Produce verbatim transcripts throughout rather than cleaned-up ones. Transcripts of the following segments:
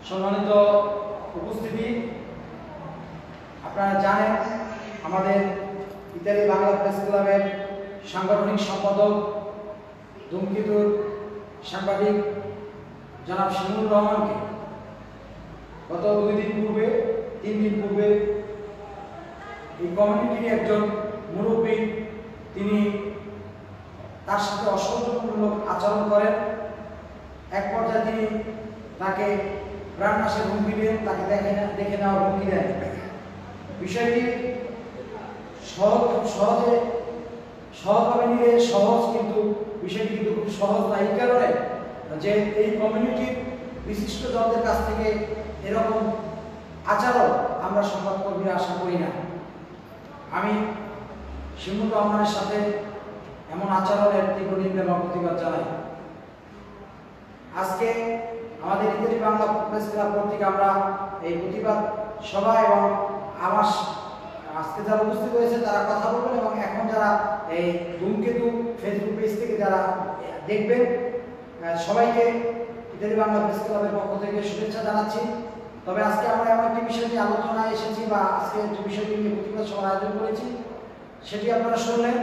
সম্মানিত উপস্থিতি, আপনারা জানেন আমাদের ইতালি বাংলা প্রেস ক্লাবের সাংগঠনিক সম্পাদক ধূমকেতুর সাংবাদিক জনাব শিমুল রহমানকে গত দুই দিন পূর্বে তিন দিন পূর্বে এই কমিউনিটির একজন মুরব্বী তিনি তার সাথে অসহযোগমূলক আচরণ করেন। এক পর্যায়ে তিনি তাকে প্রাণনাশের হুমকি দেন, তাকে দেখে দেখে নেওয়ার হুমকি দেন। বিষয়টি সহজ খুব সহজে সহজভাবে নিলে সহজ, কিন্তু বিষয়টি কিন্তু খুব সহজ না, এই কারণে যে এই কমিউনিটির বিশিষ্ট জনদের কাছ থেকে এরকম আচরণ আমরা সংবাদকর্মীরা আশা করি না। আমি শিমুল রহমানের সাথে এমন আচরণের তীব্র নিন্দা এবং প্রতিবাদ জানাই। আজকে আমাদের ইতালি বাংলা প্রেস ক্লাব কর্তৃক আমরা এই প্রতিবাদ সভা এবং আমার আজকে যারা উপস্থিত হয়েছে তারা কথা বলবেন এবং এখন যারা এই ধূমকেতু ফেসবুক পেজ থেকে যারা দেখবেন সবাইকে ইতালি বাংলা প্রেস ক্লাবের পক্ষ থেকে শুভেচ্ছা জানাচ্ছি। তবে আজকে আমরা এমন একটি বিষয় নিয়ে আলোচনায় এসেছি বা আজকে যে বিষয়টি নিয়ে প্রতিবাদ সভা আয়োজন করেছি সেটি আপনারা শুনলেন।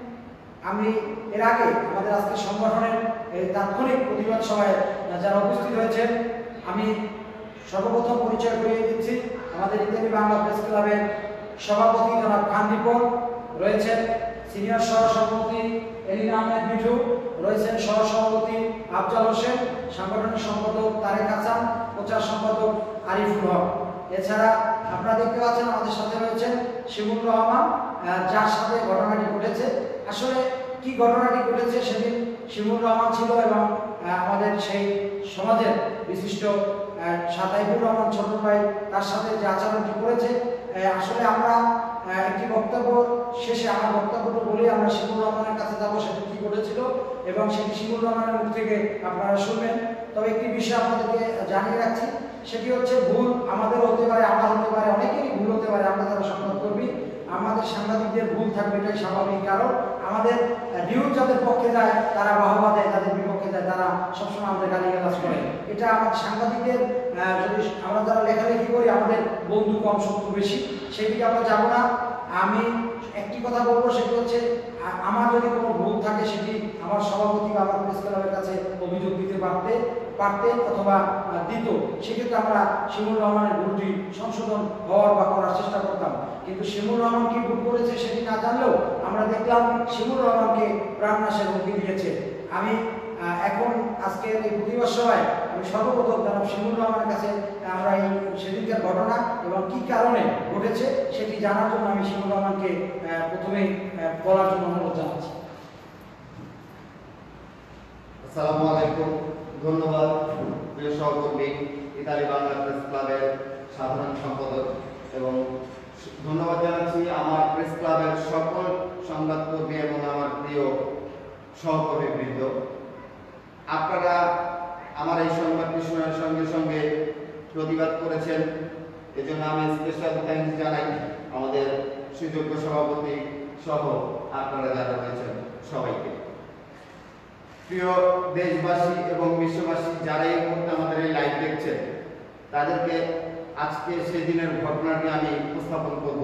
আমি এর আগে আমাদের আজকে সংগঠনের এই তাৎক্ষণিক প্রতিবাদ সভায় যারা উপস্থিত হয়েছেন আমি সর্বপ্রথম পরিচয় করিয়ে দিচ্ছি। আমাদের ইতালি বাংলা প্রেস ক্লাবের সভাপতি জনাব খান রিপন রয়েছেন, সিনিয়র সহসভাপতি এলিনা আহমেদ মিঠু রয়েছেন, সহসভাপতি আফজাল হোসেন, সাংগঠনিক সম্পাদক তারেক হাসান, প্রচার সম্পাদক আরিফুল হক। এছাড়া আপনারা দেখতে পাচ্ছেন আমাদের সাথে রয়েছেন শিমুল রহমান, যার সাথে ঘটনাটি ঘটেছে। আসলে কি ঘটনাটি ঘটেছে সেদিন শিমুল রহমান ছিল এবং আমাদের সেই সমাজের বিশিষ্ট সাতাইবুর রহমান ছোট ভাই তার সাথে যে আচরণটি করেছে, আসলে আমরা একটি বক্তব্য শেষে আমার বক্তব্যটা বলে আমরা শিমুল রহমানের কাছে যাবো সেটি কি ঘটেছিল এবং সেটি শিমুল রহমানের মুখ থেকে আপনারা শুনবেন। তবে একটি বিষয় আপনাদেরকে জানিয়ে রাখছি, সেটি হচ্ছে ভুল আমাদের হতে পারে, আমার হতে পারে, অনেকেরই ভুল হতে পারে। আমরা যারা সংবাদকর্মী আমাদের সাংবাদিকদের ভুল থাকবে, এটাই স্বাভাবিক। কারণ আমাদের নিউজ যাদের পক্ষে যায় তারা বাহবা দেয়, যাদের বিপক্ষে যায় তারা সবসময় আমাদের গালিগালাজ করে। এটা আমাদের সাংবাদিকদের যদি আমরা যারা লেখালেখি করি আমাদের বন্ধু কম শত্রু বেশি, সেদিকে আমরা যাব না। আমি একটি কথা বলবো, সেটি হচ্ছে আমার যদি কোনো ভুল থাকে সেটি আমার সভাপতি বা আমার প্রেস ক্লাবের কাছে অভিযোগ দিতে পারতে পারতেন অথবা দিত, সেক্ষেত্রে আমরা শিমুল রহমানের ভুলটি সংশোধন হওয়ার বা করার চেষ্টা করতাম। কিন্তু শিমুল রহমান কি ভুল করেছে সেটি না জানলেও আমরা দেখলাম শিমুল রহমানকে প্রাণনাশের হুমকি দিয়েছে। আমি এখন আজকের এই প্রতিবাদ সভায় আমি সর্বপ্রথম জানাব শিমুল রহমানের কাছে আমরা এই সেদিনকার ঘটনা এবং কি কারণে ঘটেছে সেটি জানার জন্য আমি শিমুল রহমানকে প্রথমেই বলার জন্য অনুরোধ জানাচ্ছি। আসসালামু আলাইকুম, ধন্যবাদ প্রিয় সহকর্মী ইতালি বাংলা প্রেস ক্লাবের সাধারণ সম্পাদক, এবং ধন্যবাদ জানাচ্ছি আমার প্রেস ক্লাবের সকল সংবাদকর্মী এবং আমার প্রিয় সহকর্মীবৃন্দ। আপনারা আমার এই সংবাদটি শোনার সঙ্গে সঙ্গে প্রতিবাদ করেছেন, এজন্য আমি স্পেশাল থ্যাঙ্কস জানাই আমাদের সুযোগ্য সভাপতি সহ আপনারা যারা রয়েছেন সবাইকে। প্রিয় দেশবাসী এবং বিশ্ববাসী যারা এই মুহূর্তে আমাদের এই লাইভ দেখছেন তাদেরকে আজকে সেদিনের ঘটনাটি আমি উপস্থাপন করব।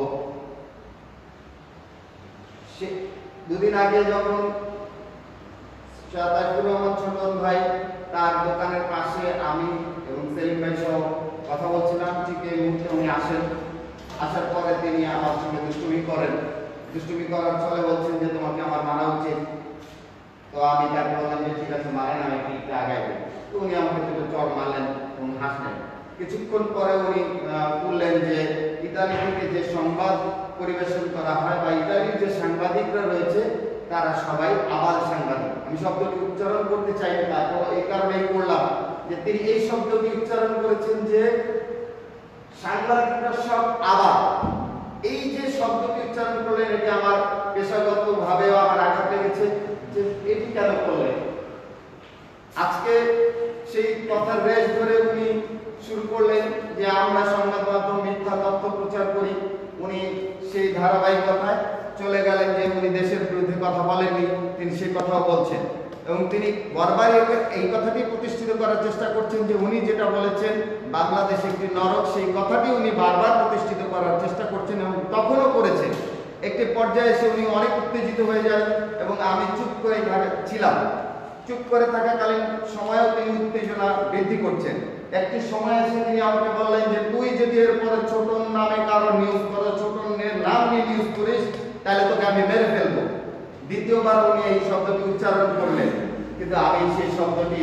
সে দুদিন আগে যখন সাতাইবুর রহমান ছোটন ভাই তার দোকানের পাশে আমি এবং সেলিম ভাই সহ কথা বলছিলাম, ঠিক এই মুহূর্তে উনি আসেন। আসার পরে তিনি আমার সঙ্গে দুষ্টুমি করেন, দুষ্টুমি করার ফলে বলছেন যে তোমাকে আমার মারা উচিত। তো আমি তাকে বললাম যে ঠিক আছে মারেন, আমি একটু আগাই দেব। তো উনি আমাকে দুটো চর মারলেন এবং হাসলেন। কিছুক্ষণ পরে উনি বললেন যে ইতালি থেকে যে সংবাদ পরিবেশন করা হয় বা ইতালির যে সাংবাদিকরা রয়েছে তারা সবাই আবাল সাংবাদিক। আমি শব্দটি উচ্চারণ করতে চাই না, তারপর এই কারণেই করলাম যে তিনি এই শব্দটি উচ্চারণ করেছেন যে সাংবাদিকরা সব আবাল। এই যে শব্দটি উচ্চারণ করলেন এটি আমার পেশাগত ভাবেও আমার আঘাত লেগেছে যে এটি কেন করলেন। আজকে সেই কথার রেশ ধরে উনি শুরু করলেন যে আমরা সংবাদ মাধ্যম মিথ্যা তথ্য প্রচার করি। উনি সেই ধারাবাহিকতায় চলে গেলেন যে উনি দেশের বিরুদ্ধে কথা বলেননি, তিনি সেই কথাও বলছেন এবং তিনি বারবার এই কথাটি প্রতিষ্ঠিত করার চেষ্টা করছেন যে উনি যেটা বলেছেন বাংলাদেশ একটি নরক, সেই কথাটি উনি বারবার প্রতিষ্ঠিত করার চেষ্টা করছেন এবং তখনও করেছেন। একটি পর্যায়ে এসে উনি অনেক উত্তেজিত হয়ে যান এবং আমি চুপ করে ছিলাম। চুপ করে থাকাকালীন সময়েও তিনি উত্তেজনা বৃদ্ধি করছেন। একটি সময় এসে তিনি আমাকে বললেন যে তুই যদি এরপরে ছোটন নামে কারো নিউজ করো, ছোটনের নাম নিয়ে নিউজ করিস, তাহলে তোকে আমি মেরে ফেলবো। দ্বিতীয়বার উনি এই শব্দটি উচ্চারণ করলেন, কিন্তু আমি সেই শব্দটি,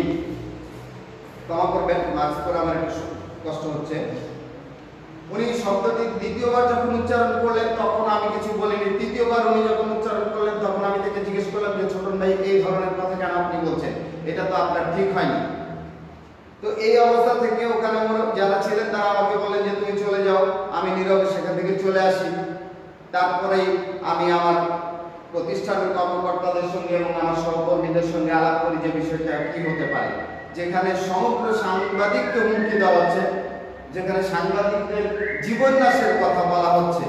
ক্ষমা করবেন মাস্ক করে আমার একটু কষ্ট হচ্ছে, উনি শব্দটি দ্বিতীয়বার যখন উচ্চারণ করলেন তখন আমি কিছু বলিনি। তৃতীয়বার উনি যখন উচ্চারণ করলেন তখন আমি তাকে জিজ্ঞেস করলাম যে ছোটন ভাই, এই ধরনের কথা কেন আপনি বলছেন? এটা তো আপনার ঠিক হয়নি। তো এই অবস্থা থেকে ওখানে যারা ছিলেন তারা আমাকে বললেন যে তুমি চলে যাও। আমি নীরবে সেখান থেকে চলে আসি। তারপরেই আমি আমার প্রতিষ্ঠানের কর্মকর্তাদের সঙ্গে এবং আমার সহকর্মীদের সঙ্গে আলাপ করি যে বিষয়টা কি হতে পারে, যেখানে সমগ্র সাংবাদিককে হুমকি দেওয়া হচ্ছে, যেখানে সাংবাদিকদের জীবন নাশের কথা বলা হচ্ছে।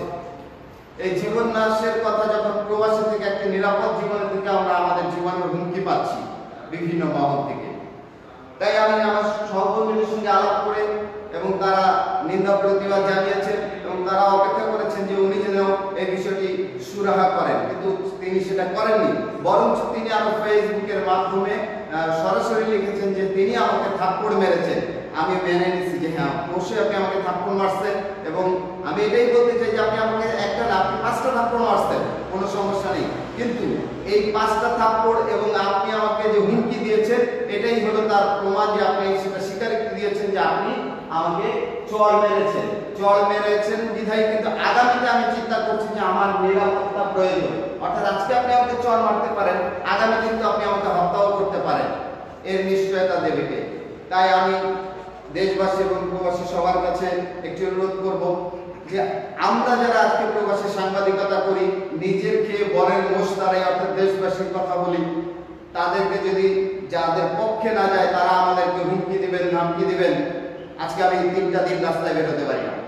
এই জীবন নাশের কথা যখন প্রবাসী থেকে একটা নিরাপদ জীবনের থেকে আমরা আমাদের জীবনের হুমকি পাচ্ছি বিভিন্ন মহল থেকে, তাই আমি আমার সহকর্মীদের সঙ্গে আলাপ করে এবং তারা নিন্দা প্রতিবাদ জানিয়েছেন এবং তারা অপেক্ষা করেছেন যে উনি যেন এই বিষয়টি সুরাহা করেন, কিন্তু তিনি সেটা করেননি। বরঞ্চ তিনি আরো ফেসবুকের মাধ্যমে সরাসরি লিখেছেন যে তিনি আমাকে থাপ্পড় মেরেছেন। আমি মেনে নিচ্ছি যে হ্যাঁ, অবশ্যই আপনি আমাকে থাপ্পড় মারছেন এবং আমি এটাই বলতে চাই যে আপনি আমাকে একটা না, আপনি পাঁচটা থাপ্পড় মারছেন, কোনো সমস্যা নেই, কিন্তু এই পাঁচটা থাপ্পড় এবং আপনি আমাকে যে হুমকি দিয়েছেন এটাই হলো তার প্রমাণ যে আপনি সেটা স্বীকারোক্তি দিয়েছেন যে আপনি আমাকে চড় মেরেছেন। চড় মেরেছেন বিধায় কিন্তু আগামীতে আমি চিন্তা করছি যে আমার নিরাপত্তা প্রয়োজন। অর্থাৎ আজকে আপনি আমাকে চড় মারতে পারেন, আগামী কিন্তু আপনি আমাকে হত্যাও করতে পারেন, এর নিশ্চয়তা দেবে কে? তাই আমি দেশবাসী এবং প্রবাসী সবার কাছে একটি অনুরোধ করব যে আমরা যারা আজকে প্রবাসী সাংবাদিকতা করি, নিজের খেয়ে বরের মোষ দাঁড়াই, অর্থাৎ দেশবাসীর কথা বলি, তাদেরকে যদি যাদের পক্ষে না যায় তারা আমাদেরকে হুমকি দিবেন, ধামকি দিবেন। আজকে আমি তিনটা দিন রাস্তায় বেরোতে পারি না।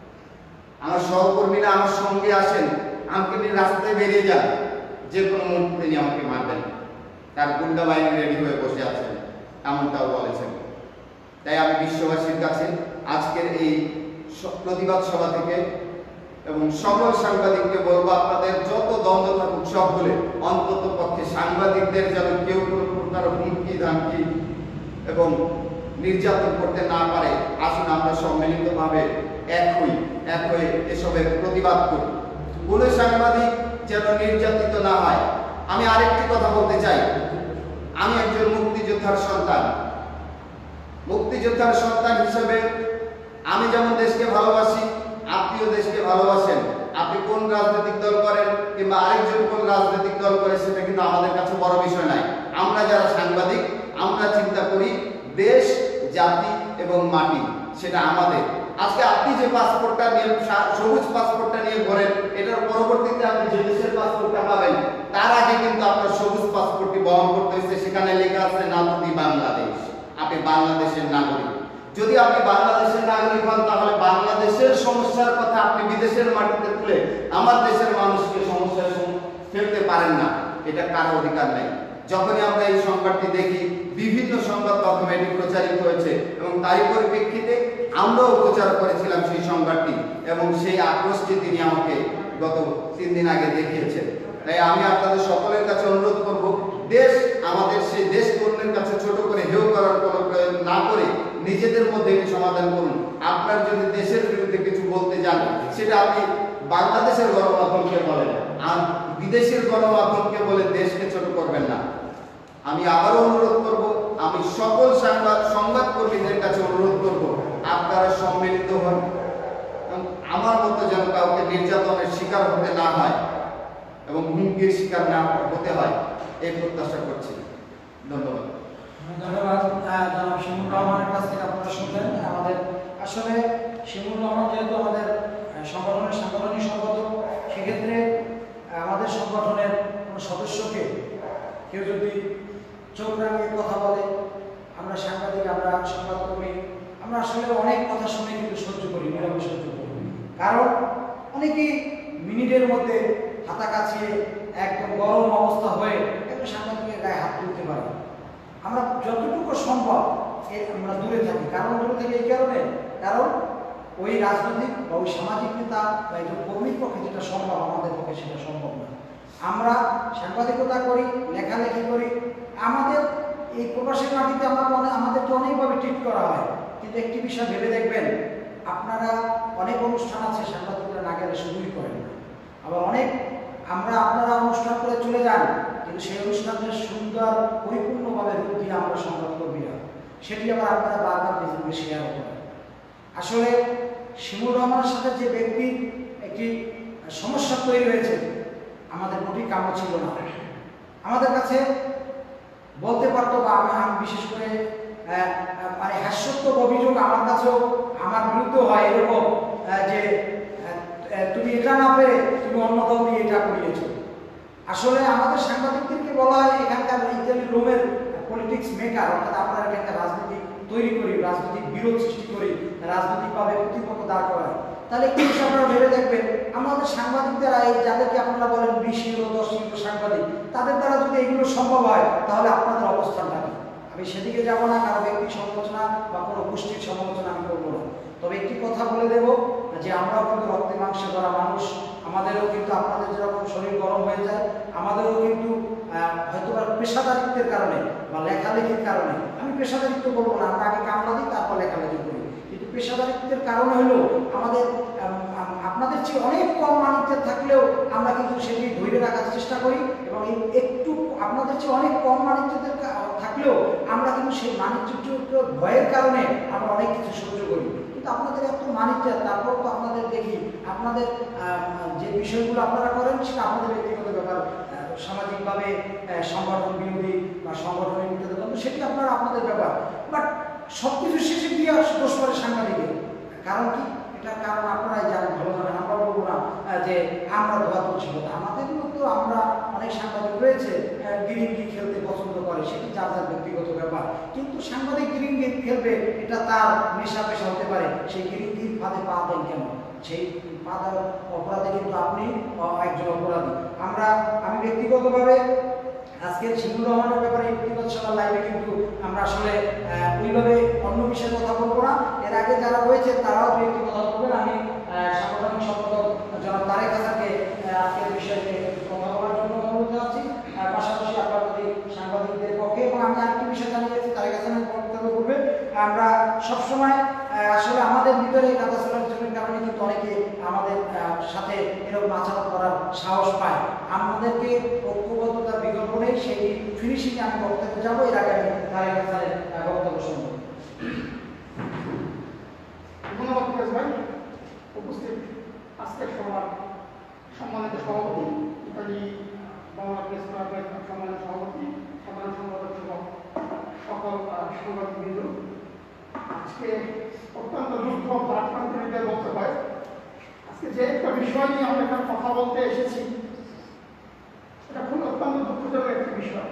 আমার সহকর্মীরা আমার সঙ্গে আসেন, আমাকে নিয়ে রাস্তায় বেরিয়ে যান, যে কোনো মুহূর্তে তিনি আমাকে মারবেন, তার গুন্ডা বাহিনী রেডি হয়ে বসে আছেন, এমনটাও বলেছেন। তাই আমি বিশ্ববাসীর কাছে আজকের এই প্রতিবাদ সভা থেকে এবং সকল সাংবাদিককে বলবো, আপনাদের যত দ্বন্দ্ব থাকুক সব বলে অন্তত পক্ষে সাংবাদিকদের যেন কেউ কোনো প্রকার হুমকি ধামকি এবং নির্যাতন করতে না পারে। আসুন আমরা সম্মিলিতভাবে এক হই, এক হয়ে এসবের প্রতিবাদ করি। কোনো সাংবাদিক যেন নির্যাতিত না হয়। আমি আরেকটি কথা বলতে চাই, আমি একজন মুক্তিযোদ্ধার সন্তান। মুক্তিযোদ্ধার সন্তান হিসেবে আমি যেমন দেশকে ভালোবাসি, আপনিও দেশকে ভালোবাসেন। আপনি কোন রাজনৈতিক দল করেন কিংবা আরেকজন কোন রাজনৈতিক দল করে সেটা কিন্তু আমাদের কাছে বড় বিষয় নাই। আমরা যারা সাংবাদিক আমরা চিন্তা করি দেশ, জাতি এবং মাটি, সেটা আমাদের। আজকে আপনি যে পাসপোর্টটা নিয়ে, সবুজ পাসপোর্টটা নিয়ে ঘোরেন, এটার পরবর্তীতে আপনি যে দেশের পাসপোর্টটা পাবেন তার আগে কিন্তু আপনার সবুজ পাসপোর্টটি বহন করতে হয়েছে, সেখানে লেখা আছে নাগরিক বাংলাদেশ, আপনি বাংলাদেশের নাগরিক। যদি আপনি বাংলাদেশের নাগরিক হন তাহলে বাংলাদেশের সমস্যার কথা আপনি বিদেশের মাটিতে তুলে আমার দেশের মানুষকে সমস্যায় ফেলতে পারেন না, এটা কারো অধিকার নেই। যখনই আমরা এই সংবাদটি দেখি, বিভিন্ন সংবাদ মাধ্যমে এটি প্রচারিত হয়েছে এবং তারই পরিপ্রেক্ষিতে আমরাও প্রচার করেছিলাম সেই সংবাদটি এবং সেই আক্রোশটি তিনি আমাকে গত তিন দিন আগে দেখিয়েছেন। তাই আমি আপনাদের সকলের কাছে অনুরোধ করব, দেশ আমাদের, সেই দেশ কর্মীর কাছে ছোট করে হেয় করার কোনো প্রয়োজন না করে নিজেদের মধ্যে এটি সমাধান করুন। আপনার যদি দেশের বিরুদ্ধে কিছু বলতে যান সেটা আপনি বাংলাদেশের গণমাধ্যমকে বলেন, আর বিদেশের গণমাধ্যমকে বলে দেশকে ছোট করবেন না। আমি আবারও অনুরোধ করব, আমি সকল সংবাদ সংবাদ কর্মীদের কাছে অনুরোধ করব, আপনারা সম্মিলিত হন এবং আমার মতো যেন কাউকে নির্যাতনের শিকার হতে না হয় এবং হুমকির শিকার না হতে হয়, এই প্রত্যাশা করছি। ধন্যবাদ। ধন্যবাদ জনাব শিমুল রহমানের কাছ থেকে আপনারা শুনলেন। আমাদের আসলে শিমুল রহমান যেহেতু আমাদের সংগঠনের সাংগঠনিক সম্পাদক, সেক্ষেত্রে আমাদের সংগঠনের কোনো সদস্যকে কেউ যদি চোখ রাঙিয়ে কথা বলে, আমরা সাংবাদিক, আমরা সংবাদকর্মী, আমরা আসলে অনেক কথা শুনে কিন্তু সহ্য করি, নীরবে সহ্য করি। কারণ অনেকেই মিনিটের মধ্যে হাতা কাছিয়ে একদম গরম অবস্থা হয়ে একটু সাংবাদিকের গায়ে হাত তুলতে পারি। আমরা যতটুকু সম্ভব আমরা দূরে থাকি। কারণ দূরে থেকে এই কারণে কারণ ওই রাজনৈতিক বা ওই সামাজিক নেতা বা একজন কর্মীর পক্ষে যেটা সম্ভব আমাদের পক্ষে সেটা সম্ভব না। আমরা সাংবাদিকতা করি, লেখালেখি করি, আমাদের এই প্রকাশের মাটিতে আমরা আমাদেরকে অনেকভাবে ট্রিট করা হয়। কিন্তু একটি বিষয় ভেবে দেখবেন, আপনারা অনেক অনুষ্ঠান আছে সাংবাদিকরা না গেলে শুরুই করেন না। আবার অনেক আমরা আপনারা অনুষ্ঠান করে চলে যান, কিন্তু সেই অনুষ্ঠানের সুন্দর পরিপূর্ণভাবে রূপ দিয়ে আমরা সংবাদ কর্মীরা সেটি আবার আপনারা বারবার নিজেকে শেয়ার করেন। আসলে শিমুল রহমানের সাথে যে ব্যক্তির একটি সমস্যা তৈরি হয়েছে আমাদের মোটেই কাম্য ছিল না। আমাদের কাছে বলতে পারতো বা আমি বিশেষ করে মানে হাস্যাস্পদ অভিযোগ আমার কাছেও আমার বিরুদ্ধে হয় এরকম যে তুমি এটা না পেরে তুমি অন্য দল দিয়ে এটা করিয়েছো। আসলে আমাদের সাংবাদিকদেরকে বলা হয় এখানকার ইতালি রোমের পলিটিক্স মেকার, অর্থাৎ আমরা এখানকার রাজনীতি তৈরি করি, রাজনৈতিক বিরোধ সৃষ্টি করি, রাজনৈতিকভাবে প্রতিপক্ষ দাঁড় করায়। তাহলে একটু বিষয় আপনারা ভেবে দেখবেন, আমাদের সাংবাদিক দ্বারা এই যাদেরকে আপনারা বলেন বিশ ইউরো দশ ইউরো সাংবাদিক, তাদের দ্বারা যদি এগুলো সম্ভব হয় তাহলে আপনাদের অবস্থানটা কি? আমি সেদিকে যাব না, কারো ব্যক্তির সমালোচনা বা কোনো গোষ্ঠীর সমালোচনা আমি করবো না। তবে একটি কথা বলে দেব যে আমরাও কিন্তু রক্তে মাংসে করা মানুষ, আমাদেরও কিন্তু আপনাদের যেরকম শরীর গরম হয়ে যায়, আমাদেরও কিন্তু হয়তো বা পেশাদারিত্বের কারণে বা লেখালেখির কারণে, আমি পেশাদারিত্ব বলবো না, আমরা আগে কামলা দিই তারপর লেখালেখি করি, কিন্তু পেশাদারিত্বের কারণে হলো আমাদের আপনাদের চেয়ে অনেক কম মানিত্যের থাকলেও আমরা কিন্তু সেটি ধরে রাখার চেষ্টা করি, এবং একটু আপনাদের চেয়ে অনেক কম মানিত্যের থাকলেও আমরা কিন্তু সেই মানিত্য ভয়ের কারণে আমরা অনেক কিছু সহ্য করি। কিন্তু আপনাদের এত মানিত্য, তারপর তো আপনাদের দেখি আপনাদের যে বিষয়গুলো আপনারা করেন সেটা আপনাদের ব্যক্তিগত ব্যাপার, সামাজিকভাবে সংগঠন বিরোধী বা সংগঠনের বিরুদ্ধে দ্বন্দ্ব, সেটি আপনারা আপনাদের ব্যাপার। বাট সব কিছু শেষে গিয়ে দোষ করে সাংবাদিকের। কারণ কি? এটার কারণ আপনারাই জানেন, ভালো জানেন। আমরা বলবো না যে আমরা ধোয়া তুলছিল, আমাদের মধ্যেও আমরা অনেক সাংবাদিক রয়েছে গিরিঙ্গি খেলতে পছন্দ করে, সেটি যার যার ব্যক্তিগত ব্যাপার। কিন্তু সাংবাদিক গিরিঙ্গি খেলবে এটা তার নেশা পেশা হতে পারে, সেই গিরিঙ্গির ফাঁদে পা দেন কেন? সেই পা দেওয়ার অপরাধে কিন্তু আপনি একজন অপরাধী। আমরা আমি ব্যক্তিগতভাবে আজকের শিমুল রহমানের ব্যাপারে ব্যক্তিগত সবার লাইভে কিন্তু আমরা আসলে ওইভাবে অন্য বিষয়ে কথা বলবো না। এর আগে যারা রয়েছে তারাও দু একটি কথা বলবেন। আমি সাংগঠনিক সম্পাদক জনাব তারেক হাসানকে আজকের বিষয়ে কথা বলার জন্য অনুরোধ জানাচ্ছি। পাশাপাশি আপনারা যদি সাংবাদিকদের পক্ষে, এবং আমি আরেকটি বিষয় জানিয়ে গেছি তারেক হাসানের বক্তব্য করবেন, আমরা সবসময় আসলে আমাদের ভিতরে কাদা চলাচলের কারণে কিন্তু অনেকে আমাদের সাথে এরকম আচরণ করার সাহস পায়। আমাদেরকে ঐক্যবদ্ধতার বিকল্প নেই, সেই ফিনিশিংয়ে আমি বক্তব্য যাবো। এর আগে আমি তারেক হাসানের বক্তব্য শুনবো। ধন্যবাদ ফিরোজ ভাই। উপস্থিত আজকের সভার সম্মানিত সভাপতি, ইতালি বাংলা প্রেস ক্লাবের সম্মানিত সভাপতি, সাধারণ সম্পাদক সহ সকল সাংবাদিকবৃন্দ, আজকে অত্যন্ত দুঃখ ভারাক্রান্ত হৃদয়ে বলতে হয়, আজকে যে একটা বিষয় নিয়ে আমরা এখানে কথা বলতে এসেছি এটা খুব অত্যন্ত দুঃখজনক একটি বিষয়।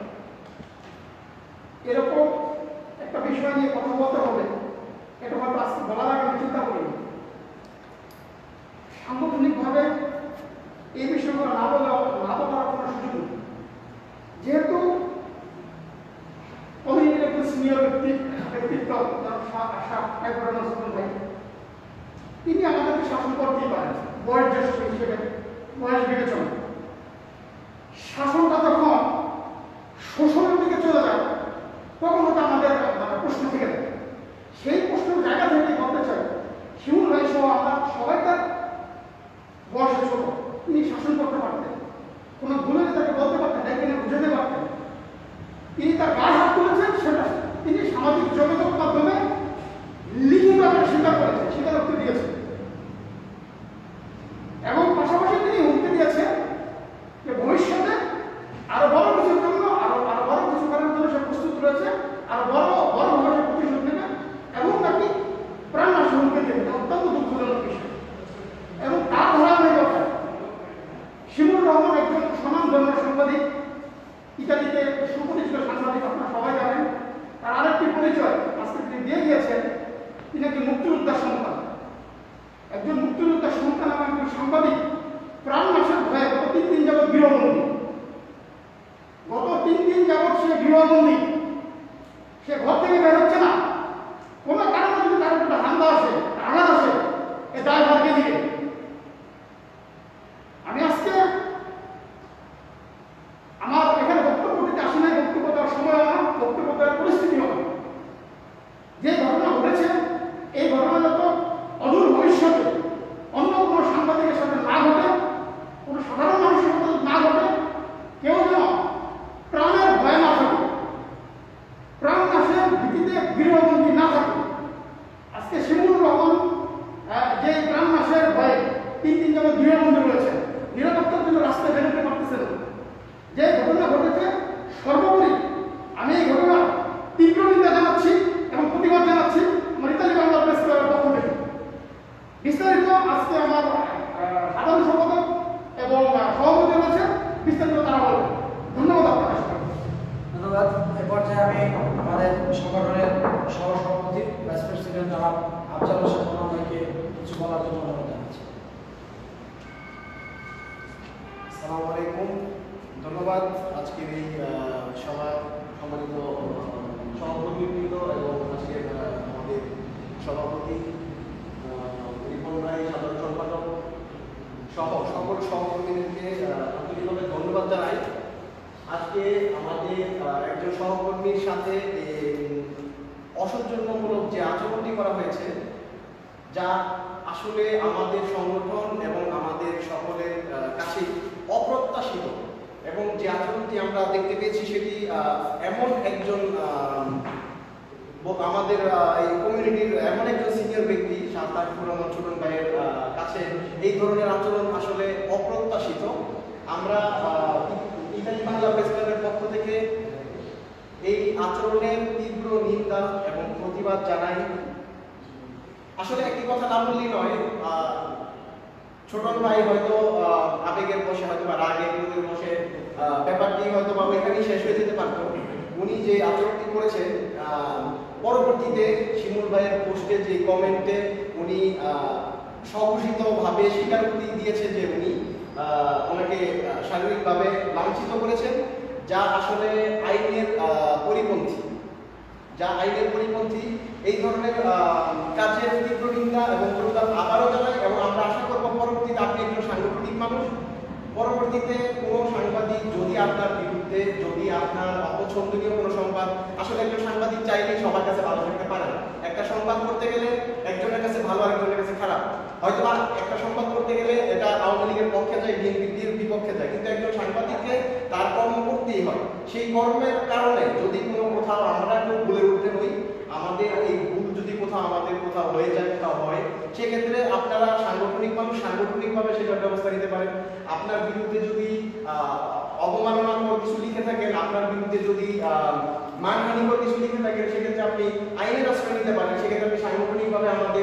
এরকম একটা বিষয় নিয়ে কথা বলতে হবে এটা হয়তো আজকে বলার আগে আমি চিন্তা করিনি। সাংগঠনিকভাবে এই বিষয়গুলো না বলে না বলার কোনো সুযোগ নেই, যেহেতু কমিউনিটির একজন সিনিয়র ব্যক্তি ব্যক্তিত্ব ভাই, তিনি আমাদেরকে শাসন করতেই পারেন বয়স জ্যেষ্ঠ হিসেবে, বয়স বিবেচনা। শাসনটা যখন শোষণের দিকে চলে যায় তখন হয়তো আমাদের প্রশ্ন থেকে যায়। সেই প্রশ্নের জায়গা থেকে বলতে চাই, শিমুল ভাই সহ আমরা সবাই তার বয়সে ছোট, তিনি শাসন করতে পারতেন, কোনো ভুলে তাকে বলতে পারতেন, তাকে বুঝাতে পারতেন। তিনি তার গায়ে হাত তুলেছেন, সেটা তিনি সামাজিক যোগাযোগ মাধ্যমে লিখিতভাবে স্বীকার করেছেন, স্বীকারোক্তি দিয়েছেন, এবং পাশাপাশি তিনি হুমকি দিয়েছেন যে ভবিষ্যতে আরো বড় কিছুর জন্য আরো আরো বড় কিছু করার জন্য সে প্রস্তুত রয়েছে, আরো বড় বড় ভাবে প্রতিশোধ নেবে, এবং নাকি প্রাণনাশ হুমকি দেবে। অত্যন্ত দুঃখজনক বিষয়। এবং তার ধারাবাহিকতায় শিমুল রহমান একজন স্বনামধন্য সাংবাদিক, ইতালিতে সুপরিচিত সাংবাদিক, আপনারা সবাই জানেন। তার আরেকটি পরিচয় আজকে তিনি দিয়ে গিয়েছেন, তিনি একজন মুক্তিযোদ্ধার সন্তান। একজন মুক্তিযোদ্ধার সন্তান এবং একজন সাংবাদিক প্রাণ নাশের ভয়ে গত তিন দিন যাবৎ গৃহবন্দী। গত তিন দিন যাবৎ সে গৃহবন্দী, সে ঘর থেকে বের হচ্ছে না। কোনো কারণে যদি তার উপরে হামলা আসে, জনাব আফজাল হোসেন মোহাম্মদ ভাইকে কিছু বলার জন্য অনুরোধ জানাচ্ছি। আসসালামু আলাইকুম, ধন্যবাদ আজকের এই সভা সম্মানিত সহকর্মীবৃন্দ এবং আজকের আমাদের সভাপতি রিপন ভাই, সাধারণ সম্পাদক সহ সকল সহকর্মীদেরকে আন্তরিকভাবে ধন্যবাদ জানাই। আজকে আমাদের একজন সহকর্মীর সাথে অসৌজন্যমূলক যে আচরণটি করা হয়েছে, যা আসলে আমাদের সংগঠন এবং আমাদের সকলের কাছে অপ্রত্যাশিত, এবং যে আচরণটি আমরা দেখতে পেয়েছি সেটি এমন একজন আমাদের এই কমিউনিটির এমন একজন সিনিয়র ব্যক্তি সাতারপুর রহমান ছোটন ভাইয়ের কাছে এই ধরনের আচরণ আসলে অপ্রত্যাশিত। আমরা ইতালি বাংলা প্রেস ক্লাবের পক্ষ থেকে এই আচরণের তীব্র নিন্দা এবং প্রতিবাদ জানাই। আসলে একটি কথা না বললেই নয়, ছোটন ভাই হয়তো আবেগের বসে হয়তো বা রাগের ক্রোধের বসে ব্যাপারটি হয়তো বা ওইখানেই শেষ হয়ে যেতে পারতো। উনি যে আচরণটি করেছেন, পরবর্তীতে শিমুল ভাইয়ের পোস্টে যে কমেন্টে উনি স্বঘোষিতভাবে স্বীকারোক্তি দিয়েছে যে উনি ওনাকে শারীরিকভাবে লাঞ্ছিত করেছেন, যা আসলে আইনের পরিপন্থী যা আইনের পরিপন্থী এই ধরনের কাজের তীব্র নিন্দা এবং প্রতিবাদ আবারও জানাই। এবং আমরা আশা করব পরবর্তীতে আপনি একজন সাংগঠনিক মানুষ, পরবর্তীতে কোনো সাংবাদিক যদি আপনার বিরুদ্ধে, যদি আপনার অপছন্দনীয় কোনো সংবাদ, আসলে একজন সাংবাদিক চাইলেই সবার কাছে ভালো থাকতে পারে না। একটা সংবাদ করতে গেলে একজনের কাছে ভালো, আরেকজনের কাছে খারাপ। হয়তো একটা সংবাদ করতে গেলে এটা আওয়ামী লীগের পক্ষে যায়, বিএনপির বিপক্ষে যায়, কিন্তু একজন সাংবাদিককে তার কর্ম করতেই হয়। সেই কর্মের কারণে যদি কোনো কোথাও আমরা কেউ ভুলে উঠতে হই, আমাদের এই ভুল যদি কোথাও আমাদের কোথাও হয়ে যায়, কোথাও হয়, সেক্ষেত্রে আপনারা সাংগঠনিক মানুষ, সাংগঠনিকভাবে সেটার ব্যবস্থা নিতে পারেন। আপনার বিরুদ্ধে যদি অবমাননাকর কিছু লিখে থাকেন, আপনার বিরুদ্ধে যদি মানহানিকর কিছু লিখে থাকেন, সেক্ষেত্রে আপনি আইনের আশ্রয় নিতে পারেন। সেক্ষেত্রে আপনি সাংগঠনিকভাবে আমাদের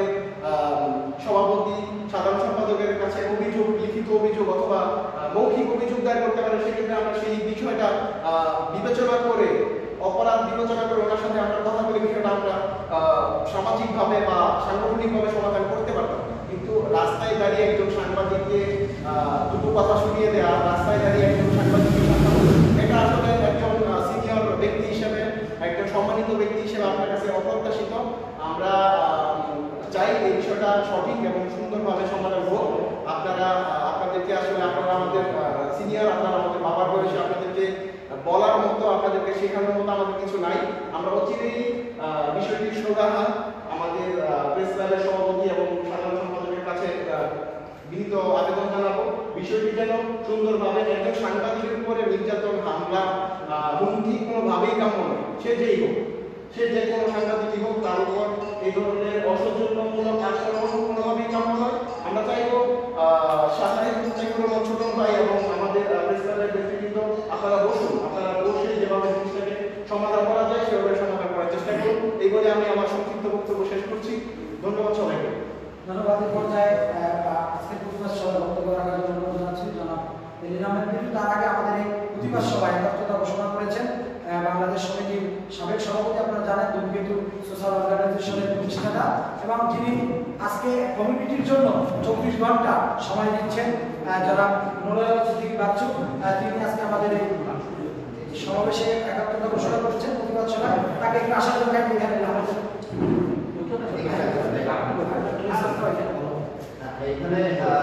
সভাপতি, সাধারণ সম্পাদকের কাছে অভিযোগ, লিখিত অভিযোগ অথবা মৌখিক অভিযোগ দায়ের করতে পারেন। সেক্ষেত্রে আমরা সেই বিষয়টা বিবেচনা করে, অপরাধ বিবেচনা করে ওনার সাথে আমরা কথা বলে বিষয়টা আমরা সামাজিকভাবে বা সাংগঠনিকভাবে সমাধান করতে পারতাম। কিন্তু রাস্তায় দাঁড়িয়ে একজন সাংবাদিককে দুটো কথা শুনিয়ে দেওয়া, রাস্তায় দাঁড়িয়ে একজন সাংবাদিককে এটা আসলে একজন সিনিয়র ব্যক্তি হিসেবে, একজন সম্মানিত ব্যক্তি হিসেবে আপনার কাছে অপ্রত্যাশিত। আমরা চাই এই বিষয়টা সঠিক এবং সুন্দরভাবে সমাধান হোক। আপনারা আপনাদেরকে আসলে আপনারা আমাদের সিনিয়র, আপনারা আমাদের বাবার বয়সে, আপনাদেরকে বলার মতো, আপনাদেরকে শেখানোর মতো আমাদের কিছু নাই। আমরা অচিরেই বিষয়টির সুরাহা আমাদের প্রেস ক্লাবের সভাপতি এবং সাধারণ সম্পাদকের কাছে বিনীত আবেদন জানাবো। বিষয়টি যেন সুন্দরভাবে, একজন সাংবাদিকের উপরে নির্যাতন, হামলা, হুমকি কোনোভাবেই কাম্য নয়। সে যেই হোক, সে যে কোনো সাংবাদিকই হোক, তার উপর এই ধরনের অসৌজন্যমূলক আচরণ কোনোভাবেই কাম্য নয়। আমরা চাইবো ছোটন ভাই এবং আমাদের প্রেস ক্লাবের ব্যক্তিবৃন্দ, আপনারা বসুন, আপনারা বসে যেভাবে জিনিসটাকে সমাধান করা যায় সেভাবে সমাধান করার চেষ্টা করুন। এই বলে আমি আমার সংক্ষিপ্ত বক্তব্য শেষ করছি। ধন্যবাদ সবাইকে। ধন্যবাদ। এই পর্যায়ে আজকের প্রতিবাদ সভায় বক্তব্য রাখার জন্য অনুরোধ জানাচ্ছি জনাব এলিন আহমেদ। কিন্তু তার আগে আমাদের এই প্রতিবাদ সভায় একাত্মতা ঘোষণা করেছেন বাংলাদেশ সমিতির সাবেক সভাপতি, আপনারা জানেন, ধূমকেতু সোশ্যাল অর্গানাইজেশনের প্রতিষ্ঠাতা, এবং যিনি আজকে কমিউনিটির জন্য চব্বিশ ঘন্টা সময় দিচ্ছেন, যারা মনোরঞ্জন সিদ্দিকী বাচ্চু, তিনি আজকে আমাদের এই সমাবেশে একাত্মতা ঘোষণা করেছেন প্রতিবাদ সভায়। তাকে একটু আশা করি এখানে আমাদের এখানে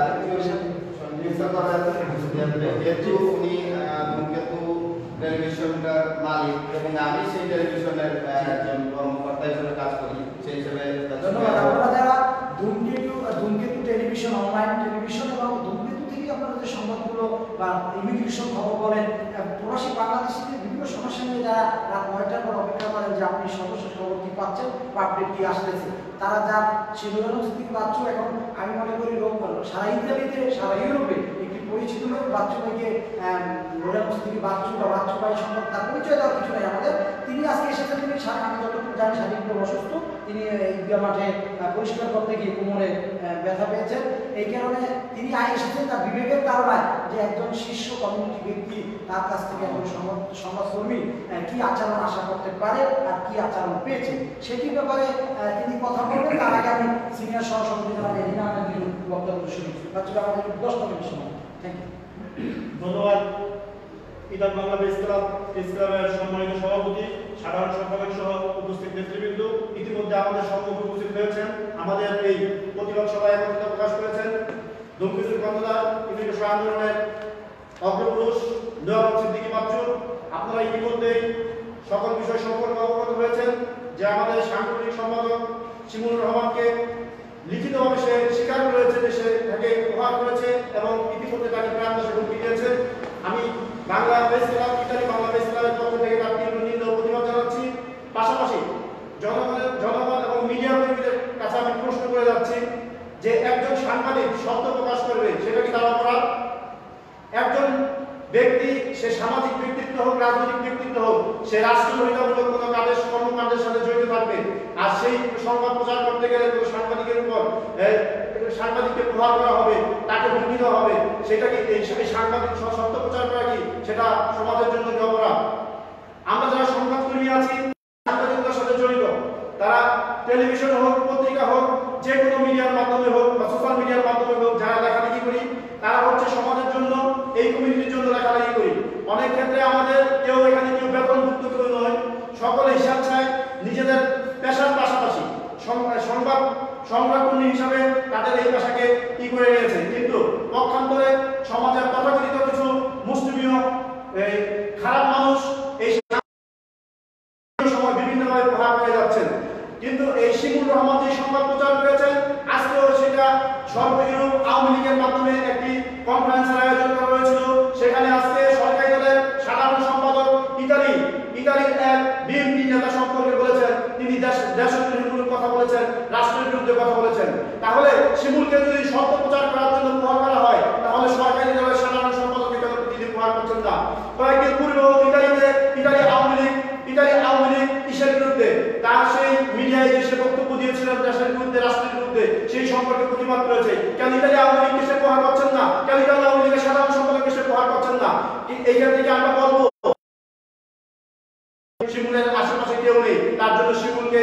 যেহেতু উনি ধূমকেতু টেলিভিশনটার মালিক এবং আমি সেই টেলিভিশনের একজন কর্মকর্তা হিসেবে কাজ করি, সেই হিসেবে ধন্যবাদ। আপনারা যারা ধূমকেতু ধূমকেতু টেলিভিশন, অনলাইন টেলিভিশন এবং ধূমকেতু থেকে আপনারা যে সংবাদগুলো বা ইমিগ্রেশন খবর বলেন, প্রবাসী বাংলাদেশিদের বিভিন্ন সমস্যা নিয়ে যারা রাত নয়টার পর অপেক্ষা করেন যে আপনি সর্বশেষ খবর কি পাচ্ছেন বা আপডেট কি আসতেছে, তারা যার সে মনোরঞ্জন সিদ্দিকী বাচ্চু এখন আমি মনে করি রোগ সারা ইতালিতে, সারা ইউরোপে একটি পরিচিত নয়, বাচ্চু ভাইকে লোরা মসজিদ থেকে বাচ্চু বা বাচ্চু ভাই সম্পর্কে তার পরিচয় দেওয়ার কিছু নেই আমাদের। তিনি আজকে এসেছেন, তিনি আমি যতটুকু জানি শারীরিকভাবে অসুস্থ, তিনি ঈদগাহ মাঠে পরিষ্কার করতে গিয়ে কোমরে ব্যথা পেয়েছেন। এই কারণে তিনি এসেছেন তার বিবেকের তাড়নায় যে একজন শীর্ষ কমিউনিটি ব্যক্তি তার কাছ থেকে একজন সমাজকর্মী কি আচরণ আশা করতে পারে আর কি আচরণ পেয়েছে সেটির ব্যাপারে তিনি কথা বলবেন। তার আগে আমি সিনিয়র সহসভাপতি জনাব রিনা আহমেদের বক্তব্য শুনি। বাচ্চারা আমাদের দশ মিনিট সময়। Thank you. ধন্যবাদ। Italy Bangla press club press ক্লাবের সম্মানিত সভাপতি, সাধারণ সম্পাদক সহ উপস্থিত নেতৃবৃন্দ, ইতিমধ্যে আমাদের সম্মুখে উপস্থিত হয়েছেন। আমাদের এই প্রতিবাদ সভায় একত্রিত প্রকাশ করেছেন ধূমকেতুর কর্ণধার ইউনিট আন্দোলনের অগ্রপুরুষ নওয়াব সিদ্দিকী বাচ্চু। আপনারা ইতিমধ্যেই সকল বিষয় সম্পর্কে অবগত হয়েছেন যে আমাদের সাংগঠনিক সম্পাদক শিমুল রহমানকে লিখিতভাবে সে স্বীকার করেছে যে সে তাকে প্রহার করেছে এবং ইতিমধ্যে তাকে প্রাণ দশে হুমকি দিয়েছে। আমি Bangla press club Italy Bangla press ক্লাবের পক্ষ থেকে তার তীব্র নিন্দা ও প্রতিবাদ জানাচ্ছি। পাশাপাশি জনগণের জনগণ এবং মিডিয়া কর্মীদের কাছে আমি প্রশ্ন করে যাচ্ছি যে একজন সাংবাদিক শব্দ প্রকাশ করবে সেটা কি তার অপরাধ? একজন ব্যক্তি, সে সামাজিক ব্যক্তিত্ব হোক, রাজনৈতিক ব্যক্তিত্ব হোক, সে রাষ্ট্রবিরোধীমূলক কোনো কাজের কর্মকাণ্ডের সাথে জড়িত থাকবে, আর সেই সংবাদ প্রচার করতে গেলে কোনো সাংবাদিকের উপর সাংবাদিককে প্রহার করা হবে, তাকে হুমকি দেওয়া হবে, সেটা কি এই সাংবাদিক সত্য প্রচার করা কি সেটা সমাজের জন্য কি অপরাধ? আমরা যারা সংবাদকর্মী আছি, সাংবাদিকতার সাথে জড়িত, তারা টেলিভিশন হোক, পত্রিকা হোক, যে কোনো মিডিয়ার মাধ্যমে হোক বা সোশ্যাল মিডিয়ার মাধ্যমে হোক, যারা লেখালেখি করি তারা হচ্ছে সমাজের জন্য, এই কমিউনিটির জন্য লেখালেখি করি। অনেক ক্ষেত্রে আমাদের কেউ এখানে কেউ বেতনভুক্ত কেউ নয়, সকলে স্বেচ্ছায় নিজেদের পেশার পাশাপাশি সংবাদ সংবাদকর্মী হিসাবে তাদের এই পেশাকে কি করে নিয়েছে। কিন্তু পক্ষান্তরে সমাজের তথাকথিত কিছু মুসলিমীয় খারাপ মানুষ এই সময় বিভিন্নভাবে প্রহার করে যাচ্ছেন। কিন্তু এই শিমুল রহমান যে সংবাদ প্রচার করেছেন, আজকেও সেটা সর্ব ইউরোপ আওয়ামী লীগের মাধ্যমে একটি কনফারেন্সের আয়োজন করা হয়েছিল। সেখানে আজকে সরকারি দলের সাধারণ সম্পাদক ইতালি ইতালির এক বিএনপি নেতা সম্পর্কে বলেছেন তিনি দেশ দেশের বিরুদ্ধে কথা বলেছেন, রাষ্ট্রের বিরুদ্ধে কথা বলেছেন। তাহলে শিমুলকে যদি শব্দ প্রচার করার জন্য প্রহার করা হয়, তাহলে সরকারি দলের সাধারণ সম্পাদককে কেন তিনি প্রহার করছেন না? কয়েকদিন পূর্বেও ইতালিতে ইতালি আওয়ামী লীগ ইতালি আওয়ামী লীগ কিসের বিরুদ্ধে তার সেই মিডিয়ায় যে সে বক্তব্য দিয়েছিলেন দেশের বিরুদ্ধে, রাষ্ট্রের বিরুদ্ধে, সেই সম্পর্কে প্রতিবাদ করেছে। কেন ইতালি আওয়ামী লীগকে সে প্রহার করছেন না? কেন ইতালি আওয়ামী লীগের সাধারণ সম্পাদককে সে প্রহার করছেন না? এইখান থেকে আমরা বলবো শিমুলের আশেপাশে কেউ নেই, তার জন্য শিমুলকে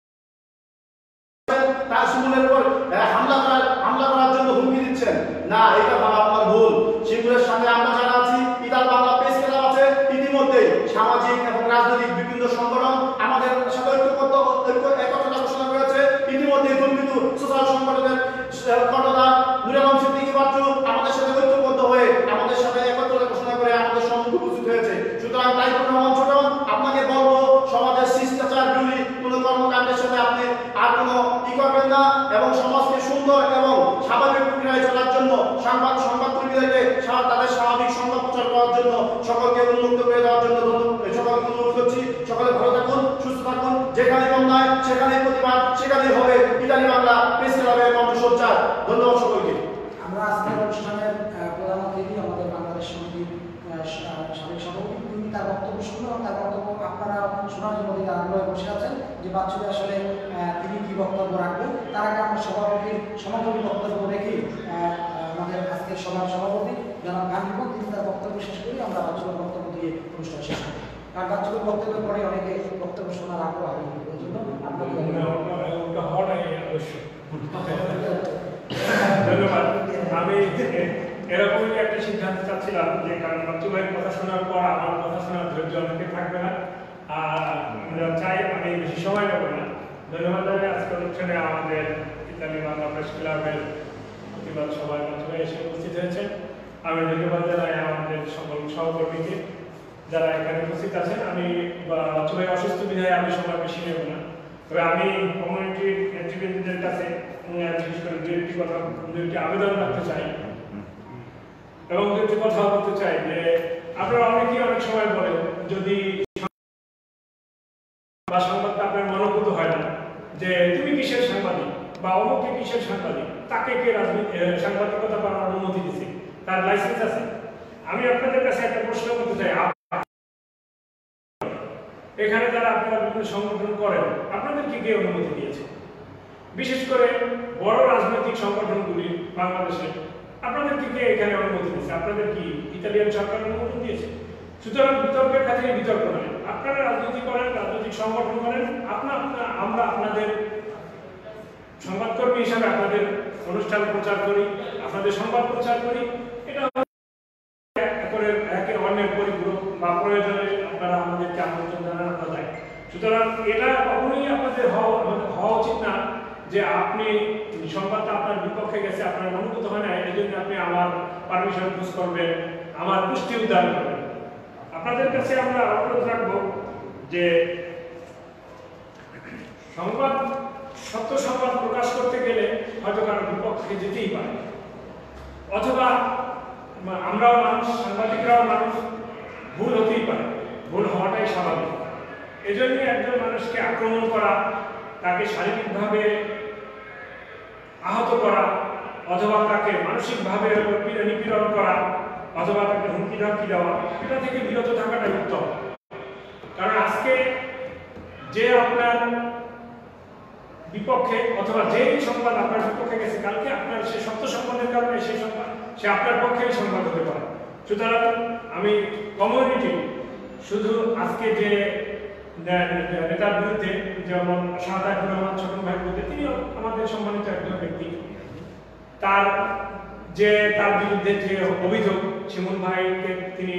তার শিমুলের উপর হামলা করার হামলা করার জন্য হুমকি দিচ্ছেন না, এটা ভাবা আপনার ভুল। শিমুলের সঙ্গে আমরা যারা আছি, ইতালি বাংলা প্রেস ক্লাব আছে, ইতিমধ্যে সামাজিক এবং রাজনৈতিক বিভিন্ন সংগঠন আমাদের সাথে ঐক্যবদ্ধ একতা ঘোষণা করেছে। ইতিমধ্যে ধূমকেতু সোশ্যাল সংগঠনের কর্ণধার নুরুল সিদ্দিকী বাচ্চু আমাদের সাথে ঐক্যবদ্ধ হয়ে আমাদের সাথে একত্রতা ঘোষণা করে আমাদের সম্মুখে উপস্থিত হয়েছে। সুতরাং তাইফুর রহমান ছোটন, আপনাকে বলবো সমাজের শিষ্টাচার বিরোধী কোনো কর্মকাণ্ডের সাথে আপনি আর কোনো ই করবেন না, এবং সমাজকে সুন্দর এবং স্বাভাবিক প্রক্রিয়ায় চলার জন্য সংবাদ সংবাদকর্মীদেরকে তাদের স্বাভাবিক সংবাদ প্রচার করার জন্য সকলকে উন্মুক্ত করে দেওয়ার জন্য সকলকে অনুরোধ করছি। সকলে ভালো থাকুন, সুস্থ থাকুন। যেখানে অন্যায় সেখানে প্রতিবাদ, সেখানেই হবে ইতালি বাংলা প্রেস ক্লাবের কণ্ঠসঞ্চার। ধন্যবাদ সকলকে। আমরা আজকের অনুষ্ঠানের প্রধান অতিথি আমাদের বাংলাদেশ সমিতির সাবেক সভাপতি, তিনি তার বক্তব্য শুনবেন এবং তার বক্তব্য আপনারা শোনার জন্য তিনি আগ্রহে বসে আছেন যে বাচ্চুকে আসলে তিনি কি বক্তব্য রাখবেন। তার আগে আমরা সভাপতির সমাপনী বক্তব্য রেখে আমাদের আজকের সভার সভাপতি জনাব গান্ধীপুর তিনি তার বক্তব্য শেষ করি আমরা বাচ্চুকের বক্তব্য দিয়ে অনুষ্ঠান শেষ করি। কারণ বাচ্চুকের বক্তব্যের পরে অনেকে বক্তব্য শোনার আগ্রহ হয়, এই জন্য আপনাকে ধন্যবাদ। আমি এরকমই একটা সিদ্ধান্ত চাচ্ছিলাম যে কারণ বাচ্চু ভাইয়ের কথা শোনার পর আমার কথা শোনার ধৈর্য অনেকে থাকবে না, আর চাই আমি বেশি সময় নেব না। ধন্যবাদ জানাই আজকের অনুষ্ঠানে আমাদের ইতালি বাংলা প্রেস ক্লাবের প্রতিবাদ সভায় বাচ্চু ভাই এসে উপস্থিত হয়েছেন। আমি ধন্যবাদ জানাই আমাদের সকল সহকর্মীকে যারা এখানে উপস্থিত আছেন। আমি বাচ্চু ভাই অসুস্থ বিধায় আমি সময় বেশি নেব না, তবে আমি কমিউনিটির নেতৃবৃন্দদের কাছে বিশেষ করে দু একটি কথা দু একটি আবেদন রাখতে চাই এবং দু একটি কথা বলতে চাই যে আপনারা অনেকেই অনেক সময় বলেন যদি বা সংবাদটা আপনার মনোভূত হয় না যে তুমি কিসের সাংবাদিক বা অমুকে কিসের সাংবাদিক, তাকে কে রাজনীতি সাংবাদিকতা করার অনুমতি দিচ্ছে। তার লাইসেন্স আছে। আমি আপনাদের কাছে একটা প্রশ্ন করতে চাই, এখানে যারা আপনারা বিভিন্ন সংগঠন করেন আপনাদের কি কে অনুমতি দিয়েছে? বিশেষ করে বড় রাজনৈতিক সংগঠনগুলি বাংলাদেশে আপনাদের কি কে এখানে অনুমতি দিয়েছে? আপনাদের কি ইতালিয়ান সরকার অনুমোদন দিয়েছে? সুতরাং বিতর্কের খাতিরে বিতর্ক নয়, আপনারা রাজনীতি করেন, রাজনৈতিক সংগঠন করেন, আপনার আমরা আপনাদের সংবাদকর্মী হিসাবে আপনাদের অনুষ্ঠান প্রচার করি, আপনাদের সংবাদ প্রচার করি। এটা একে অন্যের পরিপূরক বা প্রয়োজনে আপনারা আমাদেরকে আমন্ত্রণ জানান, আমরা যাই। সুতরাং এটা কখনোই আপনাদের হওয়া হওয়া উচিত না যে আপনি সংবাদটা আপনার বিপক্ষে গেছে, আপনার অনুভূত হয় না, এই জন্য আপনি আমার পারমিশন ইউজ করবেন, আমার পুষ্টি উদ্ধার করবেন। আপনাদের কাছে আমরা অনুরোধ রাখবো যে সংবাদ সত্য সংবাদ প্রকাশ করতে গেলে হয়তো কারো বিপক্ষে যেতেই পারে, অথবা আমরাও মানুষ, সাংবাদিকরাও মানুষ, ভুল হতেই পারে, ভুল হওয়াটাই স্বাভাবিক। এই জন্য একজন মানুষকে আক্রমণ করা, তাকে শারীরিকভাবে আহত করা, অথবা তাকে মানসিকভাবে নিপীড়ন করা, অথবা তাকে হুমকি ধামকি দেওয়া, এটা থেকে বিরত থাকাটাই উত্তম। কারণ আজকে যে আপনার বিপক্ষে অথবা যে সংবাদ আপনার বিপক্ষে গেছে, কালকে আপনার সে সত্য সংবাদের কারণে সেই সংবাদ সে আপনার পক্ষেই সংবাদ হতে পারে। সুতরাং আমি কমিউনিটি শুধু আজকে যে নেতার বিরুদ্ধে, যেমন শাহাদাত রহমান ছোট ভাই বলতে, তিনিও আমাদের সম্মানিত একজন ব্যক্তি, তার যে তার বিরুদ্ধে যে অভিযোগ শিমুল ভাইকে তিনি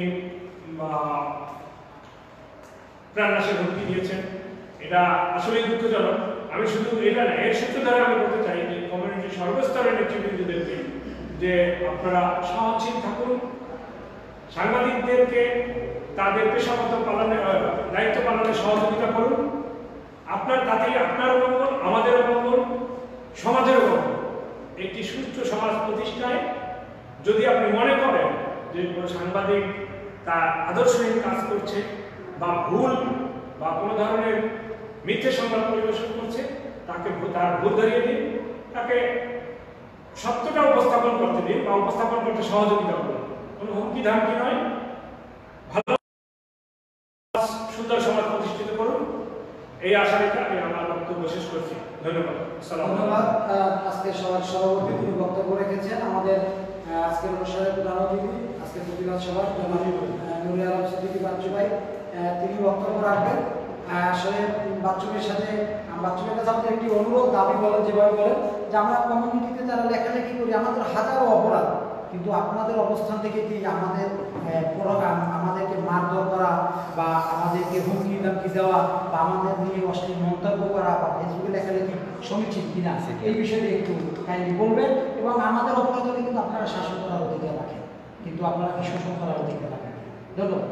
প্রাণনাশের হুমকি দিয়েছেন, এটা আসলেই দুঃখজনক। আমি শুধু এটা না, এর সূত্র দ্বারা আমি বলতে চাই যে কমিউনিটির সর্বস্তরের নেতৃবৃন্দদেরকে যে আপনারা সহনশীল থাকুন, সাংবাদিকদেরকে তাদের পেশাগত পালনে দায়িত্ব পালনে সহযোগিতা করুন। আপনার তাতেই আপনারও মঙ্গল, আমাদেরও মঙ্গল, সমাজেরও মঙ্গল। একটি সুস্থ সমাজ প্রতিষ্ঠায় যদি আপনি মনে করেন যে কোনো সাংবাদিক তার আদর্শহীন কাজ করছে বা ভুল বা কোনো ধরনের মিথ্যে সংবাদ পরিবেশন করছে, তাকে তার ভুল ধরিয়ে দিন, তাকে সত্যটা উপস্থাপন করতে দিন বা উপস্থাপন করতে সহযোগিতা করুন। কোনো হুমকি ধামকি নয়, ভালো সুন্দর সমাজ প্রতিষ্ঠিত করুন, এই আশা রেখে আমি আমার বক্তব্য শেষ করছি। ধন্যবাদ। ধন্যবাদ। আজকে সভার সভাপতি তিনি বক্তব্য রেখেছেন, আমাদের আজকের অনুষ্ঠানের প্রধান অতিথি, আজকে প্রতিবাদ সভার নুরে আলম সিদ্দিকী বাচ্চু ভাই, তিনি বক্তব্য রাখবেন। আসলে বাচ্চুকের সাথে বাচ্চুকের কাছে আমাদের একটি অনুরোধ, দাবি বলেন যেভাবে বলেন যে আমরা কমিউনিটিতে যারা লেখালেখি করি, আমাদের হাজারো অপরাধ, কিন্তু আপনাদের অবস্থান থেকে কি আমাদের আমাদেরকে মারধর করা বা আমাদেরকে হুমকি ধামকি দেওয়া বা আমাদের নিয়ে অশ্লীল মন্তব্য করা বা ফেসবুকে লেখালেখি সমীচীন কিনা, এই বিষয়ে একটু কাইন্ডলি বলবেন। এবং আমাদের অপরাধ হলে কিন্তু আপনারা শাসন করার অধিকার রাখেন, কিন্তু আপনারা কি শোষণ করার অধিকার রাখেন। ধন্যবাদ।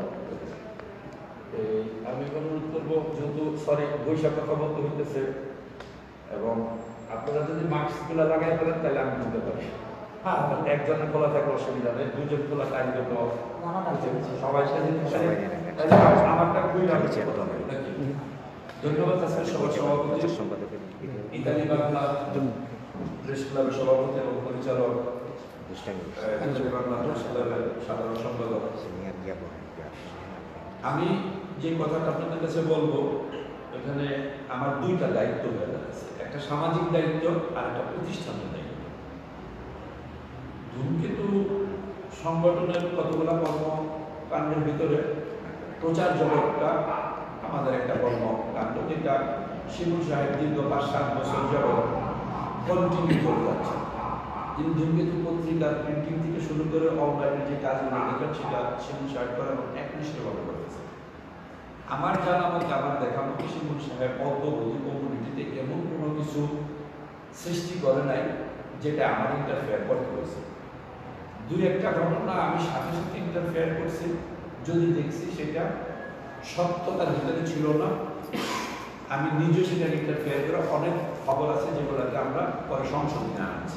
আমি অনুরোধ করবো, যেহেতু সরি বৈশাখ কথা বলতে হইতেছে, এবং আপনারা যদি মাস্কগুলো লাগাই ফেলেন তাহলে আমি বলতে পারি। হ্যাঁ, একজনের খোলা থাকলে অসুবিধা নেই, দুজন খোলা টাইম তো সবাই আমারটা খুবই নাকি। ধন্যবাদ আজকে সবার সভাপতি, ইতালি বাংলা প্রেস ক্লাবের সভাপতি এবং পরিচালক, ইতালি বাংলা প্রেস ক্লাবের সাধারণ সম্পাদক। আমি যে কথাটা আপনাদের কাছে বলবো, এখানে আমার দুইটা দায়িত্ব হয়ে যাচ্ছে, একটা সামাজিক দায়িত্ব আর একটা প্রতিষ্ঠানের দায়িত্ব। ধূমকেতু সংগঠনের কতগুলো কর্মকাণ্ডের ভিতরে প্রচার জগৎটা আমাদের একটা কর্মকাণ্ড, যেটা শিমুল সাহেব দীর্ঘ পাঁচ সাত বছর যাবৎ কন্টিনিউ করে যাচ্ছে। তিনি ধূমকেতু পত্রিকার প্রিন্টিং থেকে শুরু করে অনলাইনে যে কাজগুলো দেখেন, সেটা শিমুল সাহেব করার একনিষ্ঠভাবে করেছে। আমার জানা মধ্যে, আমার দেখা মতো শিমুল সাহেব অল্পবধি কমিউনিটিতে এমন কোনো কিছু সৃষ্টি করে নাই যেটা আমার ইন্টারফেয়ার করতে হয়েছে। দুই একটা ঘটনা আমি সাথে সাথে ইন্টারফেয়ার করছি, যদি দেখছি সেটা সত্যতার ভিতরে ছিল না, আমি নিজে সেটা ইন্টারফেয়ার করা অনেক খবর আছে যেগুলোকে আমরা পরে সংশোধনে আনছি।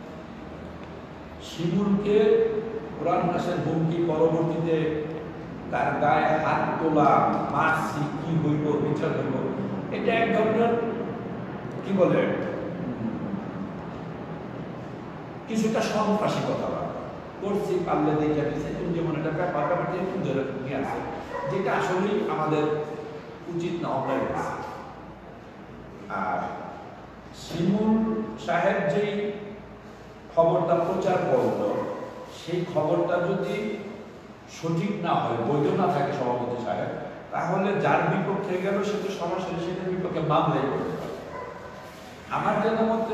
শিমুলকে কোরআন নাসের হুমকি, পরবর্তীতে তার গায়ে হাত তোলা, মারছি, কি হইব, বিচার হইব, এটা এক ধরনের কি বলে কিছুটা সন্ত্রাসী কথাবার্তা। করছি পারলে দেখে দিচ্ছে যেমন একটা ব্যাপার ব্যাপারটা একটু ধরে নিয়ে আসে, যেটা আসলেই আমাদের উচিত না অন্যায় আছে। আর শিমুল সাহেব যেই খবরটা প্রচার করল, সেই খবরটা যদি সঠিক না হয়, বৈধ না থাকে সভাপতি সাহেব, তাহলে যার বিপক্ষে গেল সে তো সরাসরি সেটার বিপক্ষে মামলাই করতে পারে। আমার জানা মতে,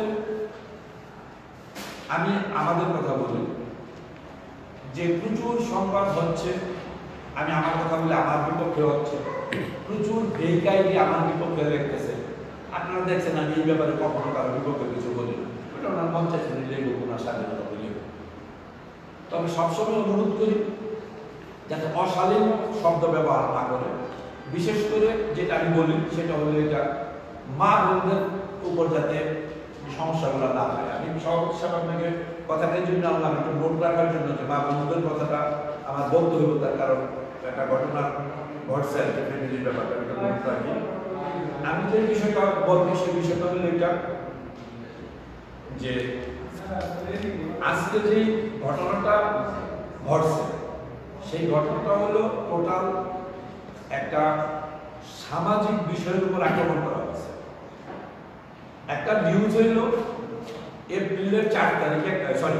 আমি আমাদের কথা বলি যে প্রচুর সংবাদ হচ্ছে, আমি আমার কথা বলি আমার বিপক্ষে হচ্ছে, প্রচুর ফেক আইডি আমার বিপক্ষে লিখতেছে। আপনারা দেখছেন আমি এই ব্যাপারে কখনো কারো বিপক্ষে কিছু বলি না, ওটা ওনার পঞ্চাশ মিনিট লেগে ওনার স্বাধীনতা বলি। তবে সবসময় অনুরোধ করি যাতে অশালীন শব্দ ব্যবহার না করে, বিশেষ করে যেটা আমি বলি সেটা হলো এটা মা বোনদের উপর যাতে সমস্যাগুলো না হয়। আমি সভাপতি সাহেব আপনাকে কথাটাই জন্য আনলাম, একটু নোট রাখার জন্য যে মা বোনদের কথাটা আমার বলতে হইব, তার কারণ একটা ঘটনা ঘটছে আর কি, ফ্যামিলির ব্যাপারটা একটা নোট রাখি। আমি যে বিষয়টা বলবো সেই বিষয়টা হলো এটা যে আজকে যে ঘটনাটা ঘটছে সেই ঘটনাটা হলো টোটাল একটা সামাজিক বিষয়ের উপর আক্রমণ করা হয়েছে। একটা নিউজ হইল এপ্রিলের চার তারিখে, সরি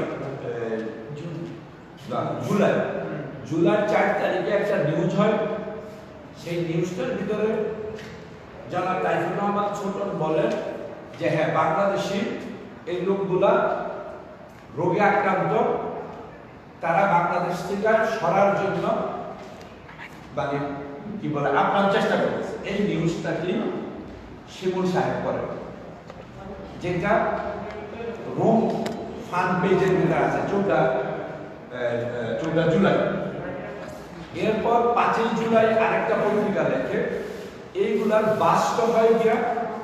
জুলাই জুলাই চার তারিখে একটা নিউজ হয়। সেই নিউজটার ভিতরে যারা তাইফুর রহমান ছোটন বলেন যে হ্যাঁ বাংলাদেশি এই লোকগুলা রোগে আক্রান্ত, তারা বাংলাদেশ থেকে সরার জন্য মানে কি বলে আপ্রাণ চেষ্টা করেছে। এই নিউজটা কি শিমুল সাহেব করেন, যেটা রোম ফান পেজের ভিতরে আছে চৌঠা চৌঠা জুলাই। এরপর পাঁচই জুলাই আরেকটা পত্রিকা লেখে, এইগুলার বাস্তব হয়ে গিয়া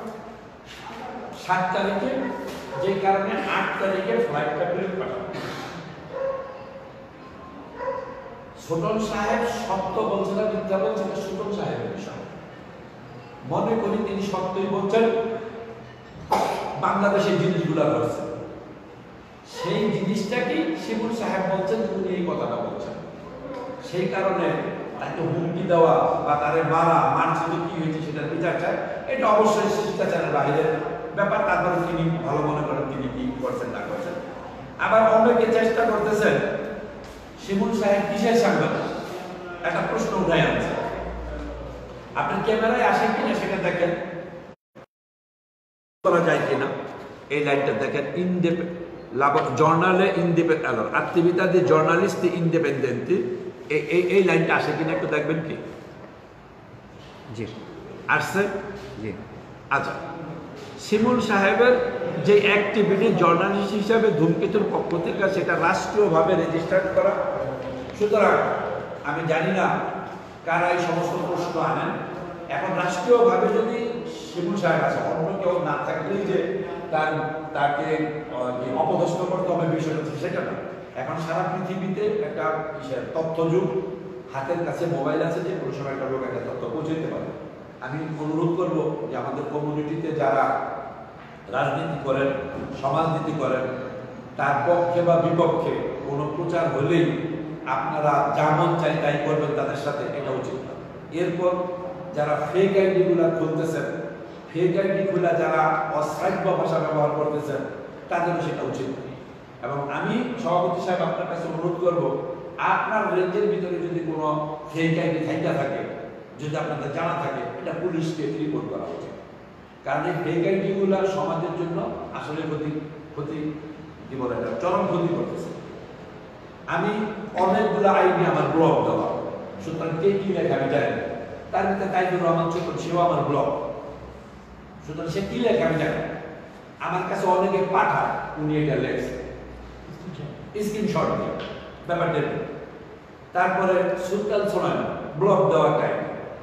সাত তারিখে, যে কারণে আট তারিখে ফ্লাইটটা ফেরত পাঠানো। ছোটন সাহেব সত্য বলছে না মিথ্যা বলছে, না ছোটন সাহেবের বিষয়। মনে করি তিনি সত্যই বলছেন, বাংলাদেশের জিনিসগুলা ঘটছে, সেই জিনিসটাকেই শিমুল সাহেব বলছেন, তিনি এই কথাটা বলছেন। সেই কারণে তাকে হুমকি দেওয়া বা তারে মারা, মানসিক কি হয়েছে সেটা বিচার চায়, এটা অবশ্যই শিষ্টাচারের বাইরের ব্যাপার। তারপরে তিনি ভালো মনে করেন তিনি কি করছেন না করছেন। আবার অনেকে চেষ্টা করতেছেন শিমুল সাহেব কিসের সাংবাদিক, একটা প্রশ্ন উঠায় আনছে। আপনার ক্যামেরায় আসে কিনা সেটা দেখেন, করা যায় কিনা এই লাইনটা দেখেন। জর্নালে independent attività di giornalisti indipendenti, এই এই লাইনটা আসে কিনা একটু দেখবেন কি? জি আসছে, জি আচ্ছা। শিমুল সাহেবের যে অ্যাক্টিভিটি জার্নালিস্ট হিসাবে ধূমকেতুর পক্ষ থেকে, সেটা রাষ্ট্রীয়ভাবে রেজিস্টার্ড করা। সুতরাং আমি জানি না কারা এই সমস্ত প্রশ্ন আনেন। এখন রাষ্ট্রীয়ভাবে যদি শিমুল সাহেব আছে, অন্য কেউ না থাকলেই যে তার তাকে অপদস্থ করতে হবে বিষয় হচ্ছে সেটা না। এখন সারা পৃথিবীতে একটা তথ্য যুগ, হাতের কাছে মোবাইল আছে, যে কোনো সময় একটা লোক একটা তথ্য পৌঁছাতে পারে। আমি অনুরোধ করব যে আমাদের কমিউনিটিতে যারা রাজনীতি করেন, সমাজনীতি করেন, তার পক্ষে বা বিপক্ষে কোনো প্রচার হলেই আপনারা যা মন চাই তাই করবেন তাদের সাথে, এটা উচিত না। এরপর যারা ফেক আইডিগুলা খুলতেছেন, ফেক আইডি খুলে যারা অশ্রাব্য ভাষা ব্যবহার করতেছেন, তাদেরও সেটা উচিত না। এবং আমি সভাপতি সাহেব আপনার কাছে অনুরোধ করব, আপনার রেঞ্জের ভিতরে যদি কোনো ফেক আইডি থাইকা থাকে, যদি আপনাদের জানা থাকে, এটা পুলিশকে রিপোর্ট করা উচিত। কারণ এই ফেক আইডিগুলো সমাজের জন্য আসলে ক্ষতি ক্ষতি কি বলে এটা চরম ক্ষতি করতেছে। আমি অনেকগুলো আইডি আমার ব্লগ দেওয়া, সুতরাং কে কি লেখা আমি জানি না। তার ভিতরে তাইজুর রহমান ছোটন, সেও আমার ব্লগ, সুতরাং সে কি লেখা আমি জানি না। আমার কাছে অনেকে পাঠায়, উনি এটা লেখছে স্ক্রিনশট দিয়ে ব্যাপারটা। তারপরে সুলতান সুলাইমান ব্লগ দেওয়ার টাইম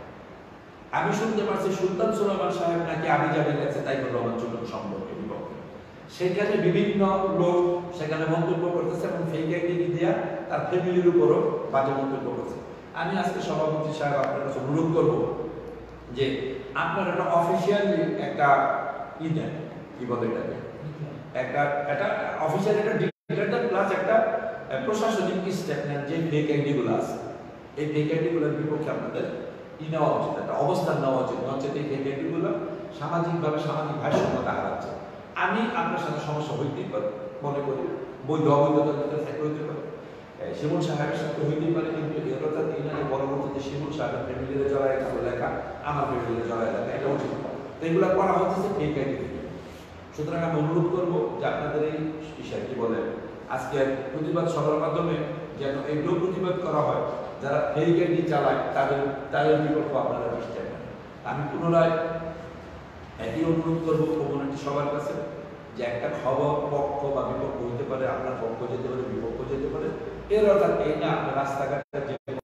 আমি শুনতে পারছি সুলতান সুলাইমান সাহেব নাকি আমি যাবে গেছে তাইজুর রহমান ছোটন সম্পর্কে বিপক্ষে। সেখানে বিভিন্ন লোক সেখানে মন্তব্য করতেছে এবং ফেক আইডি দিয়া তার ফ্যামিলির উপরও বাজে মন্তব্য করছে। আমি আজকে সভাপতি সাহেব আপনার কাছে অনুরোধ করবো যে আপনার একটা অফিসিয়ালি একটা ই দেন, কি বলে এটাকে, একটা একটা অফিসিয়াল একটা ডিক্লেয়ার প্লাস একটা প্রশাসনিক স্টেপ নেন যে ফেক আইডিগুলো আছে, এই ফেক আইডিগুলোর বিপক্ষে আপনাদের ই নেওয়া উচিত, একটা অবস্থান নেওয়া উচিত। নচেত এই ফেক আইডিগুলো সামাজিকভাবে সামাজিক ভারসাম্যতা হারাচ্ছে। আমি আপনার সাথে সমস্যা হইতেই পারে, মনে করি বৈধ অবৈধতার ভিতরে থাকতে হইতে পারে, শিমুল সাহেবের সাথে হইতেই পারে, কিন্তু এর অর্থাৎ এই নয় পরবর্তীতে শিমুল সাহেবের ফ্যামিলিতে জড়ায় গেছে লেখা, আমার ফ্যামিলিতে জড়ায় লেখা, এটা উচিত। তো এগুলো করা হচ্ছে ফেক আইডি থেকে। সুতরাং আমি অনুরোধ করবো যে আপনাদের এই বিষয় কি বলে আজকে প্রতিবাদ সভার মাধ্যমে যেন এগুলো প্রতিবাদ করা হয়, যারা ফেক আইডি চালায় তাদের তাদের বিকল্প আপনারা চেষ্টা করেন। আমি পুনরায় একই অনুরোধ করবো কমিউনিটি সবার কাছে যে একটা খবর পক্ষ বা বিপক্ষ হতে পারে, আপনার পক্ষ যেতে পারে, বিপক্ষ যেতে পারে, এর অর্থাৎ এই না আপনার রাস্তাঘাটে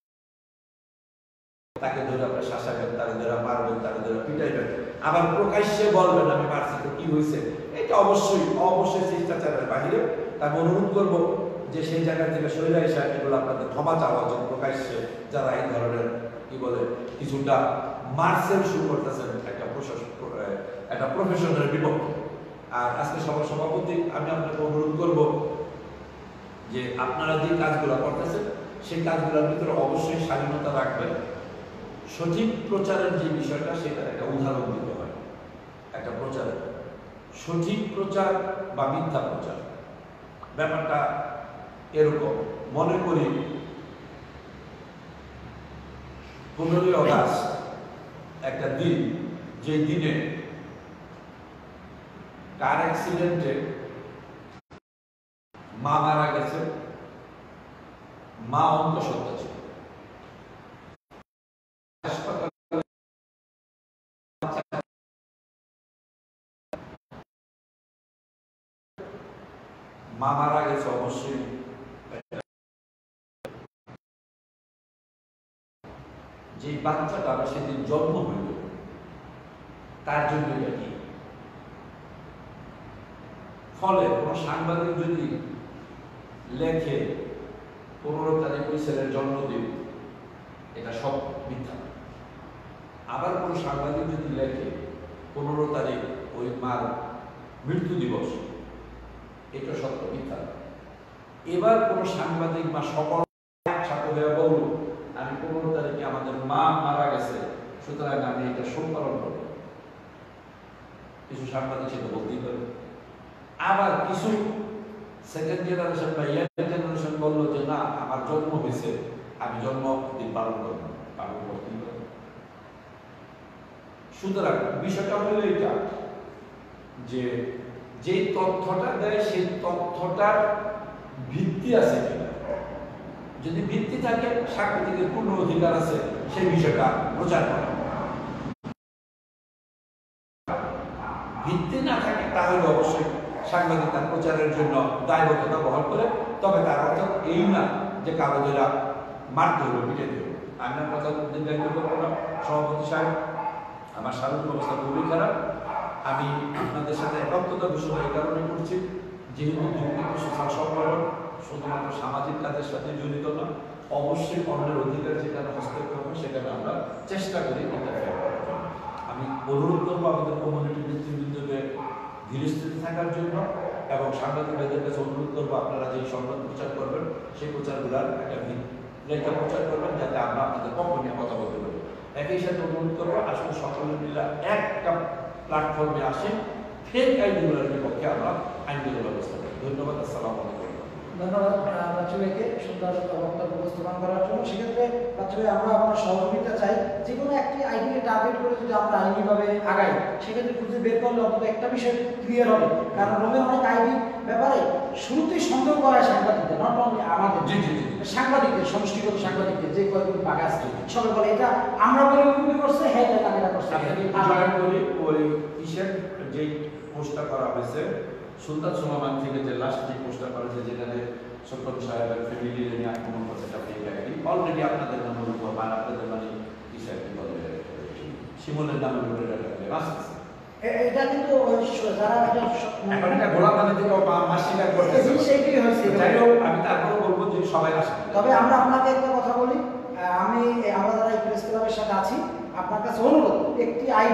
তাকে ধরে আপনার শাসাবেন, তারা ধরে মারবেন, তারা ধরে পিটাইবেন, আবার প্রকাশ্যে বলবেন আমি মারছি তো কি হয়েছে, এটা অবশ্যই অবশ্যই শিষ্টাচারের বাহিরে। আমি অনুরোধ করবো যে সেই জায়গা থেকে সৈরা এসে এগুলো আপনাদের ক্ষমা চাওয়া উচিত প্রকাশ্যে, যারা এই ধরনের কি বলে কিছুটা মার্সেল শুরু করতেছেন একটা প্রশাসন একটা প্রফেশনের বিপক্ষে। আর আজকে সবার সভাপতি আমি আপনাকে অনুরোধ করব যে আপনারা যে কাজগুলো করতেছেন সেই কাজগুলোর ভিতরে অবশ্যই স্বাধীনতা রাখবেন। সঠিক প্রচারের যে বিষয়টা সেটার একটা উদাহরণ দিতে হয়। একটা প্রচার সঠিক প্রচার বা মিথ্যা প্রচার ব্যাপারটা এরকম। মনে করি পনেরোই অগাস্ট একটা দিন, যে দিনে কার অ্যাক্সিডেন্টে মা মারা গেছে, মা অন্তঃসত্ত্বা ছিল, মা মারা গেছে অবশ্যই যে বাচ্চাটা সেদিন জন্ম হইল তার জন্য কি ফলে কোন সাংবাদিক যদি লেখে পনেরো তারিখ ওই ছেলের জন্মদিন, এটা সব মিথ্যা। আবার কোন সাংবাদিক যদি লেখে পনেরো তারিখ ওই মার মৃত্যু দিবস, এটা সত্য মিথ্যা। এবার কোন সাংবাদিক বা সকল একসাথে হয়ে বলল আমি পনেরো তারিখে আমাদের মা মারা গেছে সুতরাং আমি এটা শোক পালন করব, কিছু সাংবাদিক সেটা বলতেই পারে। আবার কিছু সেকেন্ড জেনারেশন বা ইয়ার জেনারেশন বললো যে না আমার জন্ম হয়েছে আমি জন্মদিন পালন করব, পালন করতেই পারি। সুতরাং বিষয়টা হলো এটা যে যে তথ্যটা দেয় সেই তথ্যটার ভিত্তি আছে কিনা। যদি ভিত্তি থাকে সাংবাদিকের পূর্ণ অধিকার আছে সেই বিষয়টা প্রচার করা। ভিত্তি না থাকে তাহলে অবশ্যই সাংবাদিক তার প্রচারের জন্য দায়বদ্ধতা বহন করে, তবে তার অর্থ এই না যে কারো দ্বারা মারতে হবে, পিটে দেবে। আমি আর কথা ব্যক্ত করবো না। সভাপতি সাহেব, আমার শারীরিক অবস্থা খুবই খারাপ। আমি আপনাদের সাথে একাত্মতা ঘোষণা এই কারণে করছি যেহেতু দুর্নীতি সোশ্যাল সংগঠন শুধুমাত্র সামাজিক কাজের সাথে জড়িত না, অবশ্যই অন্যের অধিকার যেখানে হস্তক্ষেপ হবে সেখানে আমরা চেষ্টা করি ইন্টারফেয়ার করার জন্য। আমি অনুরোধ করবো আমাদের কমিউনিটি নেতৃবৃন্দকে ধীরস্থিতি থাকার জন্য এবং সাংবাদিক ভাইদের কাছে অনুরোধ করবো আপনারা যে সংবাদ প্রচার করবেন সেই প্রচারগুলার একটা রেখা প্রচার করবেন যাতে আমরা আপনাদের পক্ষ নিয়ে কথা বলতে পারি। একই সাথে অনুরোধ করবো আসলে সকলে মিলে একটা প্ল্যাটফর্মে আসে ফেক আইনগুলোর বিপক্ষে আমরা আইনগত ব্যবস্থা করি। ধন্যবাদ। আসসালামু আলাইকুম। ধন্যবাদ বাচ্চু ভাইকে সুন্দর বক্তব্য উপস্থাপন করার জন্য। সেক্ষেত্রে বাচ্চু ভাই আমরা আপনার সহযোগিতা চাই, যে কোনো একটি আইডিকে টার্গেট করে যদি আমরা আইনিভাবে আগাই সেক্ষেত্রে খুঁজে বের করলে অন্তত একটা বিষয় ক্লিয়ার হবে। কারণ রোমের অনেক আইডি ব্যাপারে শুরুতেই সন্দেহ করা হয় সাংবাদিকদের, নট অনলি আমাদের সাংবাদিকদের, সমষ্টিগত সাংবাদিকদের যে কয়েকগুলো বাঘা আছে সবাই বলে এটা আমরা বলে উন্নতি করছে, হ্যাঁ এটা তাকে করছে। ওই কিসের যে পোস্টটা করা হয়েছে সুলতান সুলেমান থেকে যে লাস্ট যে পোস্টটা করা হয়েছে যেখানে সুলতান সাহেবের ফ্যামিলি নিয়ে আক্রমণ করছে এটা ফেক আইডি অলরেডি আপনাদের নামের উপর মানে আপনাদের মানে কিসের কি বলে শিমুলের নামের উপর এটা আসছে। এটা কিন্তু যারা এখন এটা গোলাম মানে থেকে মাসিকা করতেছে সেইটাই হয়েছে। যাই হোক আমি তারপরে বলবো যে সবাই আসে। তবে আমরা আপনাকে একটা কথা বলি, আমি আমরা যারা এই প্রেস ক্লাবের সাথে আছি আপনার কাছে অনুরোধ একটি আইডি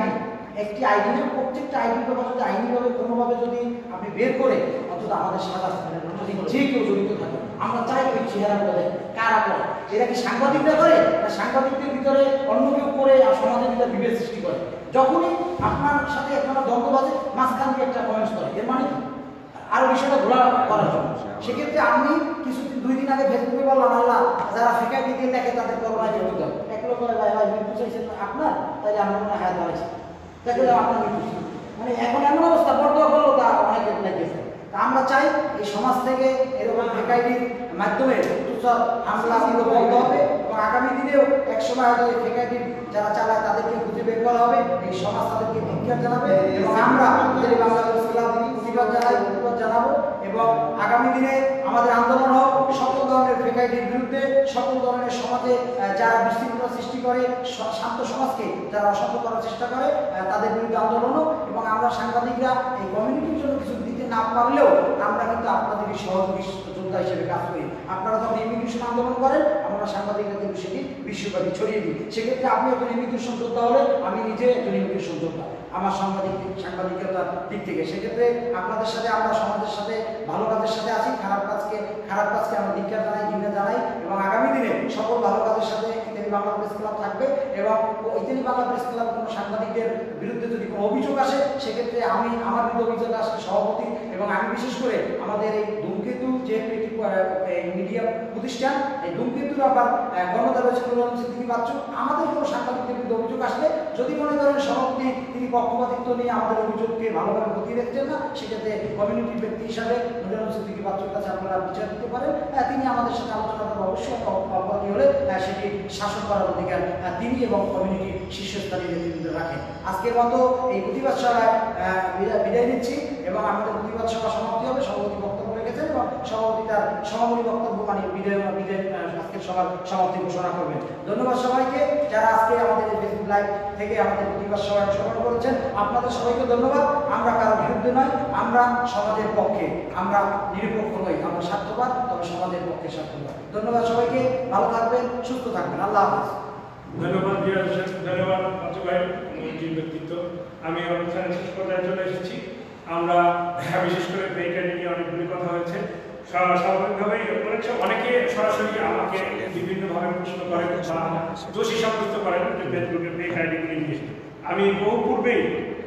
একটি আইডি না, প্রত্যেকটা আইডির ব্যাপারে যদি আইনিভাবে কোনোভাবে যদি আপনি বের করে অন্তত আমাদের সাজা যদি যে কেউ জড়িত থাকে, আমরা চাই ওই চেহারা বলে কারা করে, এরা কি সাংবাদিকরা করে না সাংবাদিকদের ভিতরে অন্য কেউ করে আর সমাজের ভিতরে বিভেদ সৃষ্টি করে। যখনই আপনার সাথে একটা দ্বন্দ্ব বাজে মাঝখান দিয়ে একটা কমেন্টস করে, এর মানে কি আরো বিষয়টা ঘোলা করার জন্য। সেক্ষেত্রে আমি কিছুদিন দুই দিন আগে ফেসবুকে বললাম আল্লাহ যারা ফেকা দিয়ে দেখে তাদের করোনায় জড়িত, এক লোক করে ভাই ভাই মৃত্যু চাইছেন আপনার, তাইলে আমরা মনে হয় হায়াত বাড়াইছি, দেখলে আপনার মৃত্যু, মানে এখন এমন অবস্থা বর্তমান হলো তা অনেক লেগেছে। তা আমরা চাই এই সমাজ থেকে এরকম ফেকাইটির মাধ্যমে হামলা বন্ধ হবে এবং আগামী দিনেও এক সময় হয়তো এই ফেকাইটির যারা চালায় তাদেরকে খুঁজে বের করা হবে, এই সমাজ তাদেরকে ধিক্কার জানাবে এবং আমরা আমাদের বাংলাদেশ প্রতিবাদ জানাই প্রতিবাদ জানাবো এবং আগামী দিনে আমাদের আন্দোলন হোক সকল ধরনের ফেকাইটির বিরুদ্ধে, সকল ধরনের সমাজে যারা বিশৃঙ্খলা সৃষ্টি করে শান্ত সমাজকে যারা অশান্ত করার চেষ্টা করে তাদের বিরুদ্ধে আন্দোলন হোক এবং আমরা সাংবাদিকরা এই কমিউনিটির জন্য কিছু দিতে না পারলেও আমরা কিন্তু আপনাদেরকে সহযোগী যোদ্ধা হিসেবে কাজ করি। আপনারা যখন ইমিগ্রেশন আন্দোলন করেন আমরা সাংবাদিকরা কিন্তু সেটি বিশ্বব্যাপী ছড়িয়ে দিই। সেক্ষেত্রে আপনি একজন ইমিগ্রেশন যোদ্ধা হলে আমি নিজে একজন ইমিগ্রেশন যোদ্ধা আমার সাংবাদিক সাংবাদিকতার দিক থেকে। সেক্ষেত্রে আপনাদের সাথে আমরা সমাজের সাথে ভালো কাজের সাথে আছি, খারাপ কাজকে খারাপ কাজকে আমরা ধিক্কার জানাই, ঘৃণা জানাই এবং আগামী দিনে সকল ভালো কাজের সাথে ইতালি বাংলা প্রেস ক্লাব থাকবে এবং ইতালি বাংলা প্রেস ক্লাব কোনো সাংবাদিকদের বিরুদ্ধে যদি কোনো অভিযোগ আসে সেক্ষেত্রে আমি আমার বিরুদ্ধে অভিযোগ আসলে সভাপতি এবং আমি বিশেষ করে আমাদের এই ধূমকেতু যেহেতু একটি মিডিয়া প্রতিষ্ঠান, এই ধূমকেতুর আবার গণতা রয়েছে সিদ্দিকী বাচ্চু, আমাদের কোনো সাংবাদিকদের বিরুদ্ধে অভিযোগ আসলে যদি মনে করেন সভাপতি তিনি পক্ষপাতিত্ব নিয়ে আমাদের অভিযোগকে ভালোভাবে খতিয়ে দেখছেন না, সেক্ষেত্রে কমিউনিটির ব্যক্তি হিসাবে নুরুল সিদ্দিকী বাচ্চুর কাছে আপনারা বিচার দিতে পারেন। তিনি আমাদের সাথে আলোচনা করবেন, অবশ্যই অপরাধী হলে সেটি শাসন করার অধিকার তিনি এবং কমিউনিটির শীর্ষস্থানীয় নেতৃত্ব রাখেন। আজকের মতো এই প্রতিবাদ সভায় বিদায় নিচ্ছি এবং আমাদের প্রতিবাদ সভা সমাপ্তি হবে, সভাপতি বক্তব্য রেখেছেন এবং সভাপতি তার সমাপনী বক্তব্য মানে বিদায় বিদায় আজকের সভার সমাপ্তি ঘোষণা করবেন। ধন্যবাদ সবাইকে যারা আজকে আমাদের ফেসবুক লাইভ থেকে আমাদের প্রতিবাদ সভায় অংশগ্রহণ করেছেন, আপনাদের সবাইকে ধন্যবাদ। আমরা কারো বিরুদ্ধে নয়, আমরা সমাজের পক্ষে, আমরা নিরপেক্ষ নই, আমরা স্বার্থবাদ তবে সমাজের পক্ষে স্বার্থবাদ। ধন্যবাদ সবাইকে, ভালো থাকবেন, সুস্থ থাকবেন, আল্লাহ হাফেজ। ধন্যবাদ ধন্যবাদ পাঁচু ভাই মন্ত্রীর ব্যক্তিত্ব। আমি অনুষ্ঠান শেষ পর্যায়ে চলে এসেছি। আমরা বিশেষ করে বেকারি নিয়ে অনেকগুলি কথা হয়েছে, স্বাভাবিকভাবে অনেকে সরাসরি আমাকে বিভিন্নভাবে প্রশ্ন করেন বা দোষী সাব্যস্ত করেন যে ফেসবুকে বেকারিগুলি নিয়ে। আমি বহু পূর্বেই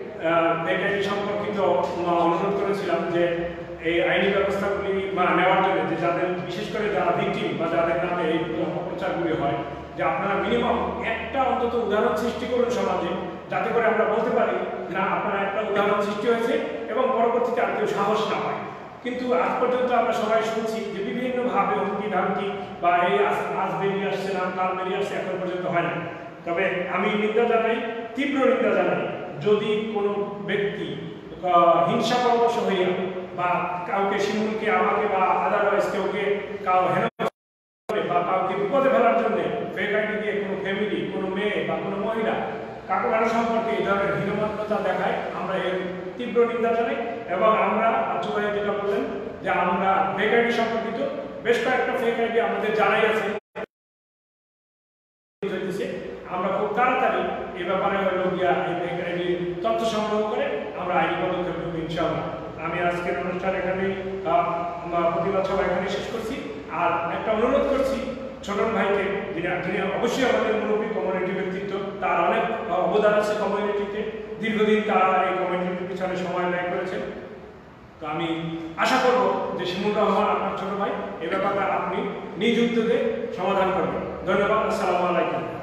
বেকারি সম্পর্কিত অনুরোধ করেছিলাম যে এই আইনি ব্যবস্থাগুলি নেওয়ার জন্য, যে যাদের বিশেষ করে যারা ভিকটিম বা যাদের নামে এই অপপ্রচারগুলি হয়, যে আপনারা মিনিমাম একটা অন্তত উদাহরণ সৃষ্টি করুন সমাজে, যাতে করে আমরা বলতে পারি না আপনারা একটা উদাহরণ সৃষ্টি হয়েছে এবং পরবর্তীতে আর কেউ সাহস না পায়। কিন্তু আজ পর্যন্ত আমরা সবাই শুনছি যে বিভিন্নভাবে হুমকি ধামকি বা এই আজ বেরিয়ে আসছে না কাল বেরিয়ে আসছে, এখন পর্যন্ত হয় না। তবে আমি নিন্দা জানাই, তীব্র নিন্দা জানাই যদি কোনো ব্যক্তি হিংসা পরবশ হইয়া বা কাউকে শিমুলকে আমাকে বা আদারওয়াইজ কেউকে কাউ হেন বা কাউকে বিপদে ফেলার জন্য ফেক আইডি দিয়ে কোনো ফ্যামিলি, কোনো মেয়ে বা কোনো মহিলা কাকু কারো সম্পর্কে এই ধরনের হীনমন্যতা দেখায়, আমরা এর তীব্র নিন্দা জানাই। এবং আমরা পাঁচু ভাই যেটা বললেন যে আমরা ফেক আইডি সম্পর্কিত বেশ কয়েকটা ফেক আইডি আমাদের জানাই আছে, আমরা খুব তাড়াতাড়ি এই ব্যাপারে হলো গিয়া এই ফেক আইডি তথ্য সংগ্রহ করে আমরা আইনি পদক্ষেপ নেব ইনশাআল্লাহ। আমি আজকের অনুষ্ঠান এখানেই প্রতিবাদ সভা এখানে শেষ করছি। আর একটা অনুরোধ করছি ছোটন ভাইকে, যিনি যিনি অবশ্যই আমাদের মুরব্বী কমিউনিটি ব্যক্তিত্ব, তার অনেক অবদান আছে কমিউনিটিতে, দীর্ঘদিন তারা এই কমিউনিটির পিছনে সময় ব্যয় করেছেন। তো আমি আশা করব যে শিমুল রহমান আপনার ছোট ভাই এই ব্যাপারটা আপনি নিজ উদ্যোগে সমাধান করবেন। ধন্যবাদ, আসসালামু আলাইকুম।